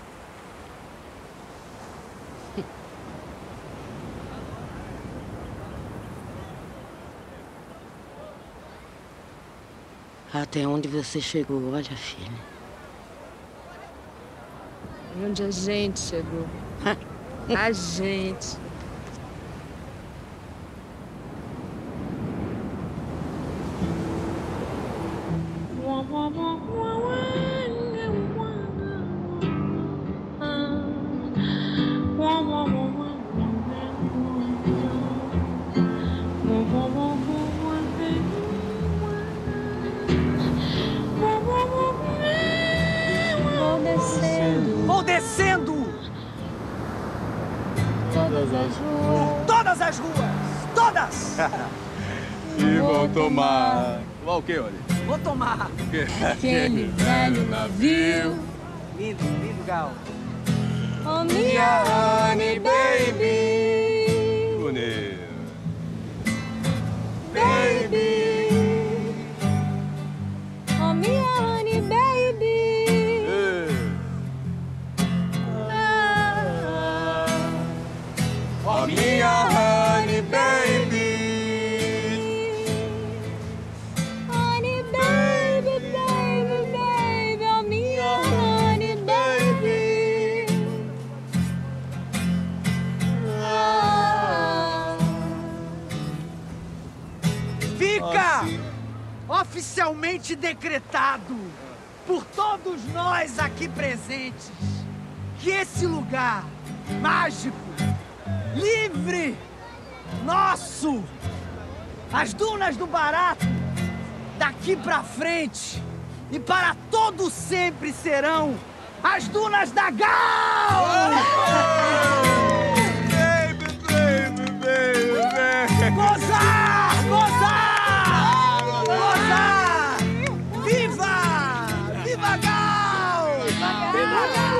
Até onde você chegou, olha, filha. Onde a gente chegou. A gente. Vou descendo. Vou descendo! Todas as ruas. Todas as ruas! Todas! E vou tomar... Tomar o quê, olha? Vou tomar. Aquele velho navio. Lindo, lindo, Gal. Oh, minha honey baby. Bonito. Baby. Oh, minha honey baby. Oh, minha honey baby. Honey baby, baby, baby. Oh, minha honey baby. Fica oficialmente decretado por todos nós aqui presentes que esse lugar mágico, livre, nosso, as dunas do Barato, daqui pra frente e para todo sempre serão as dunas da Gal! Baby, baby, baby. Gozar! Gozar! Gozar! Viva! Viva Gal! Viva Gal!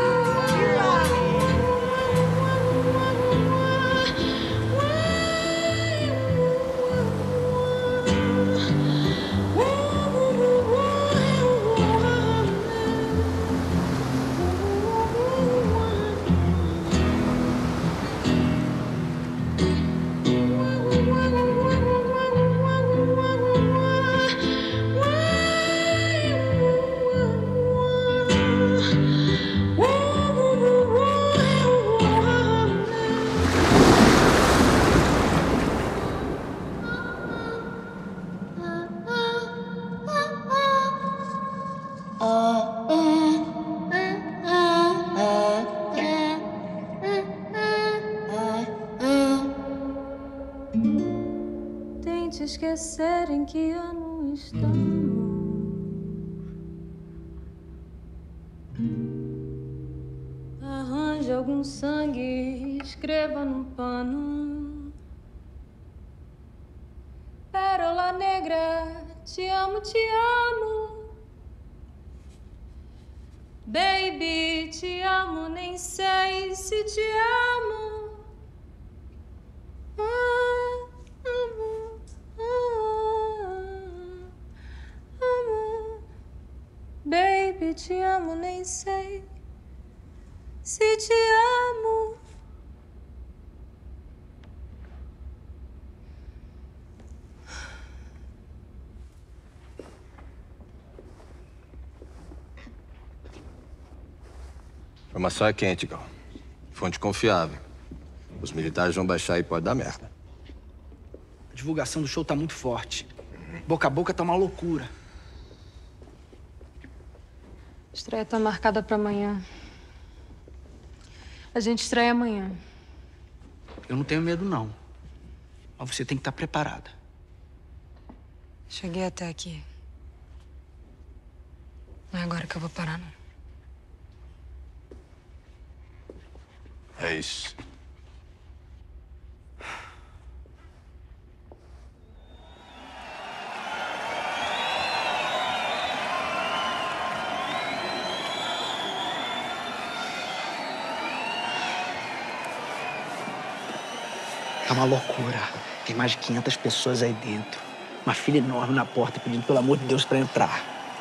Tente esquecer em que ano estamos. Arranje algum sangue e escreva num pano. Pérola negra, te amo, te amo. Baby, te amo, nem sei se te amo. Ah, amo, ah, amo. Baby, te amo, nem sei se te amo. A informação é quente, Gal. Fonte confiável. Os militares vão baixar e pode dar merda. A divulgação do show tá muito forte. Boca a boca tá uma loucura. A estreia tá marcada pra amanhã. A gente estreia amanhã. Eu não tenho medo, não. Mas você tem que estar preparada. Cheguei até aqui. Não é agora que eu vou parar, não. É isso. Tá uma loucura. Tem mais de quinhentas pessoas aí dentro. Uma fila enorme na porta pedindo, pelo amor de Deus, pra entrar.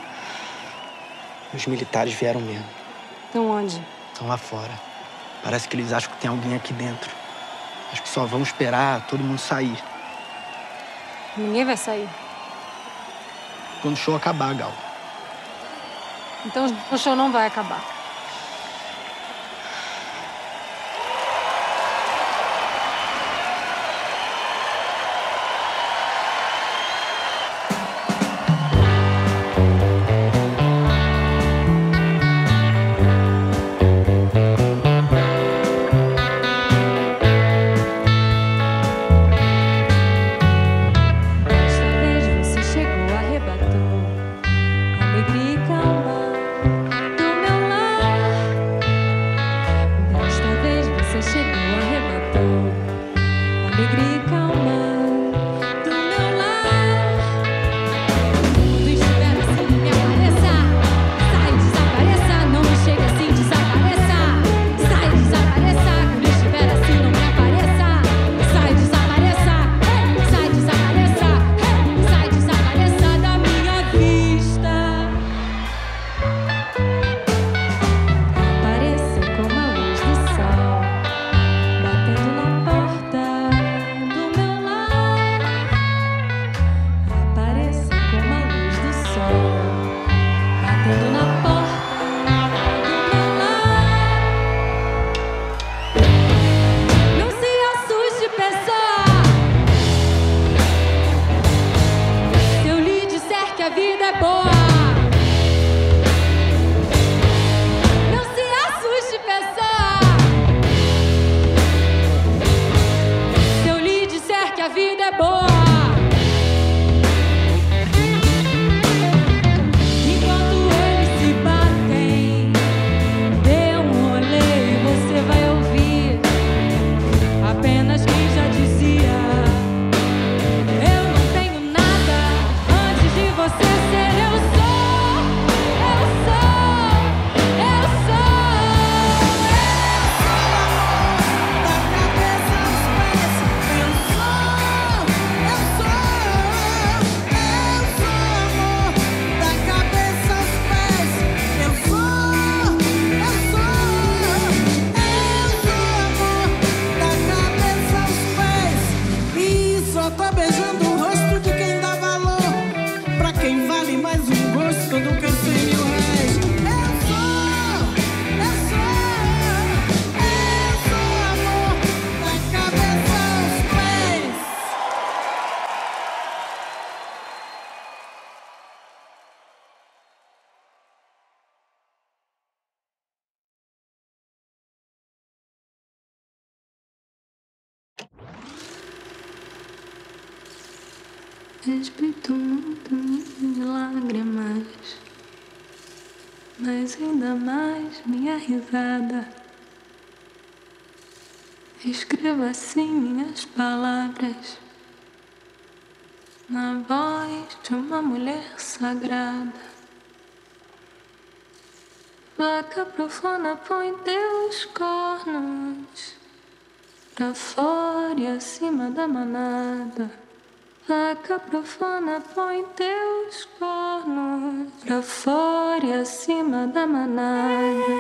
Os militares vieram mesmo. Estão onde? Estão lá fora. Parece que eles acham que tem alguém aqui dentro. Acho que só vão esperar todo mundo sair. Ninguém vai sair. Quando o show acabar, Gal. Então o show não vai acabar. Alegria e calma do meu lado. vida é boa. Não se assuste, pessoa. Se eu lhe disser que a vida é boa. Respeito muito minhas lágrimas, mas ainda mais minha risada. Escreva assim minhas palavras na voz de uma mulher sagrada. Vaca profana, põe teus cornos pra fora e acima da manada. Vaca profana, põe teus cornos pra fora e acima da manada.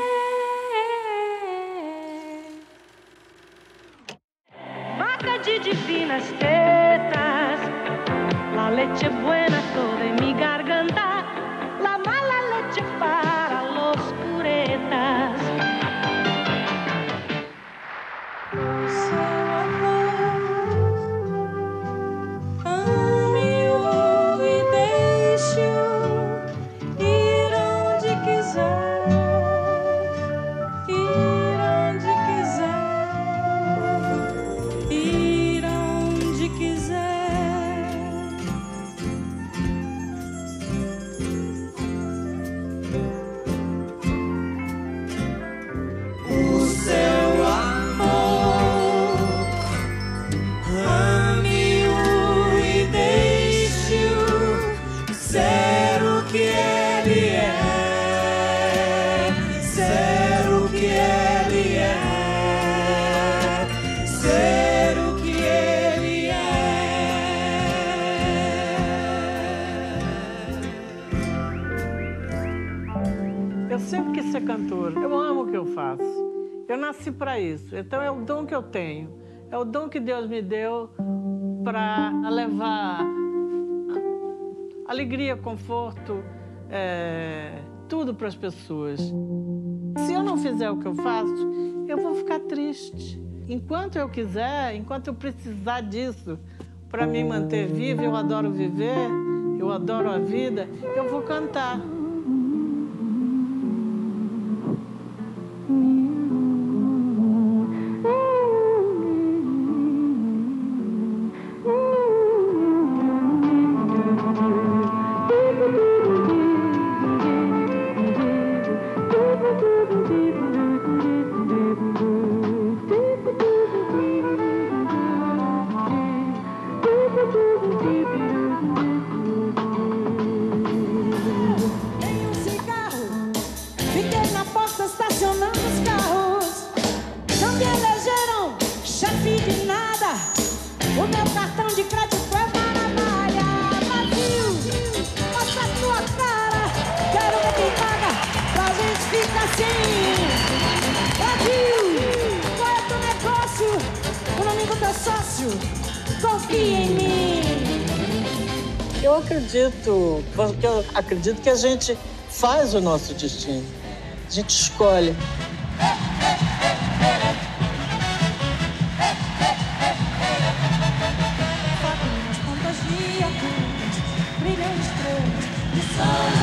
Vaca de divinas tetas, la leche buena toda en mi garganta, la mala leche para los puretas. Cantora. Eu amo o que eu faço. Eu nasci para isso. Então é o dom que eu tenho. É o dom que Deus me deu para levar alegria, conforto, é, tudo para as pessoas. Se eu não fizer o que eu faço, eu vou ficar triste. Enquanto eu quiser, enquanto eu precisar disso para me manter viva, eu adoro viver, eu adoro a vida, eu vou cantar. Eu acredito, porque eu acredito que a gente faz o nosso destino. A gente escolhe. Contagia, brilham estrelas. The sun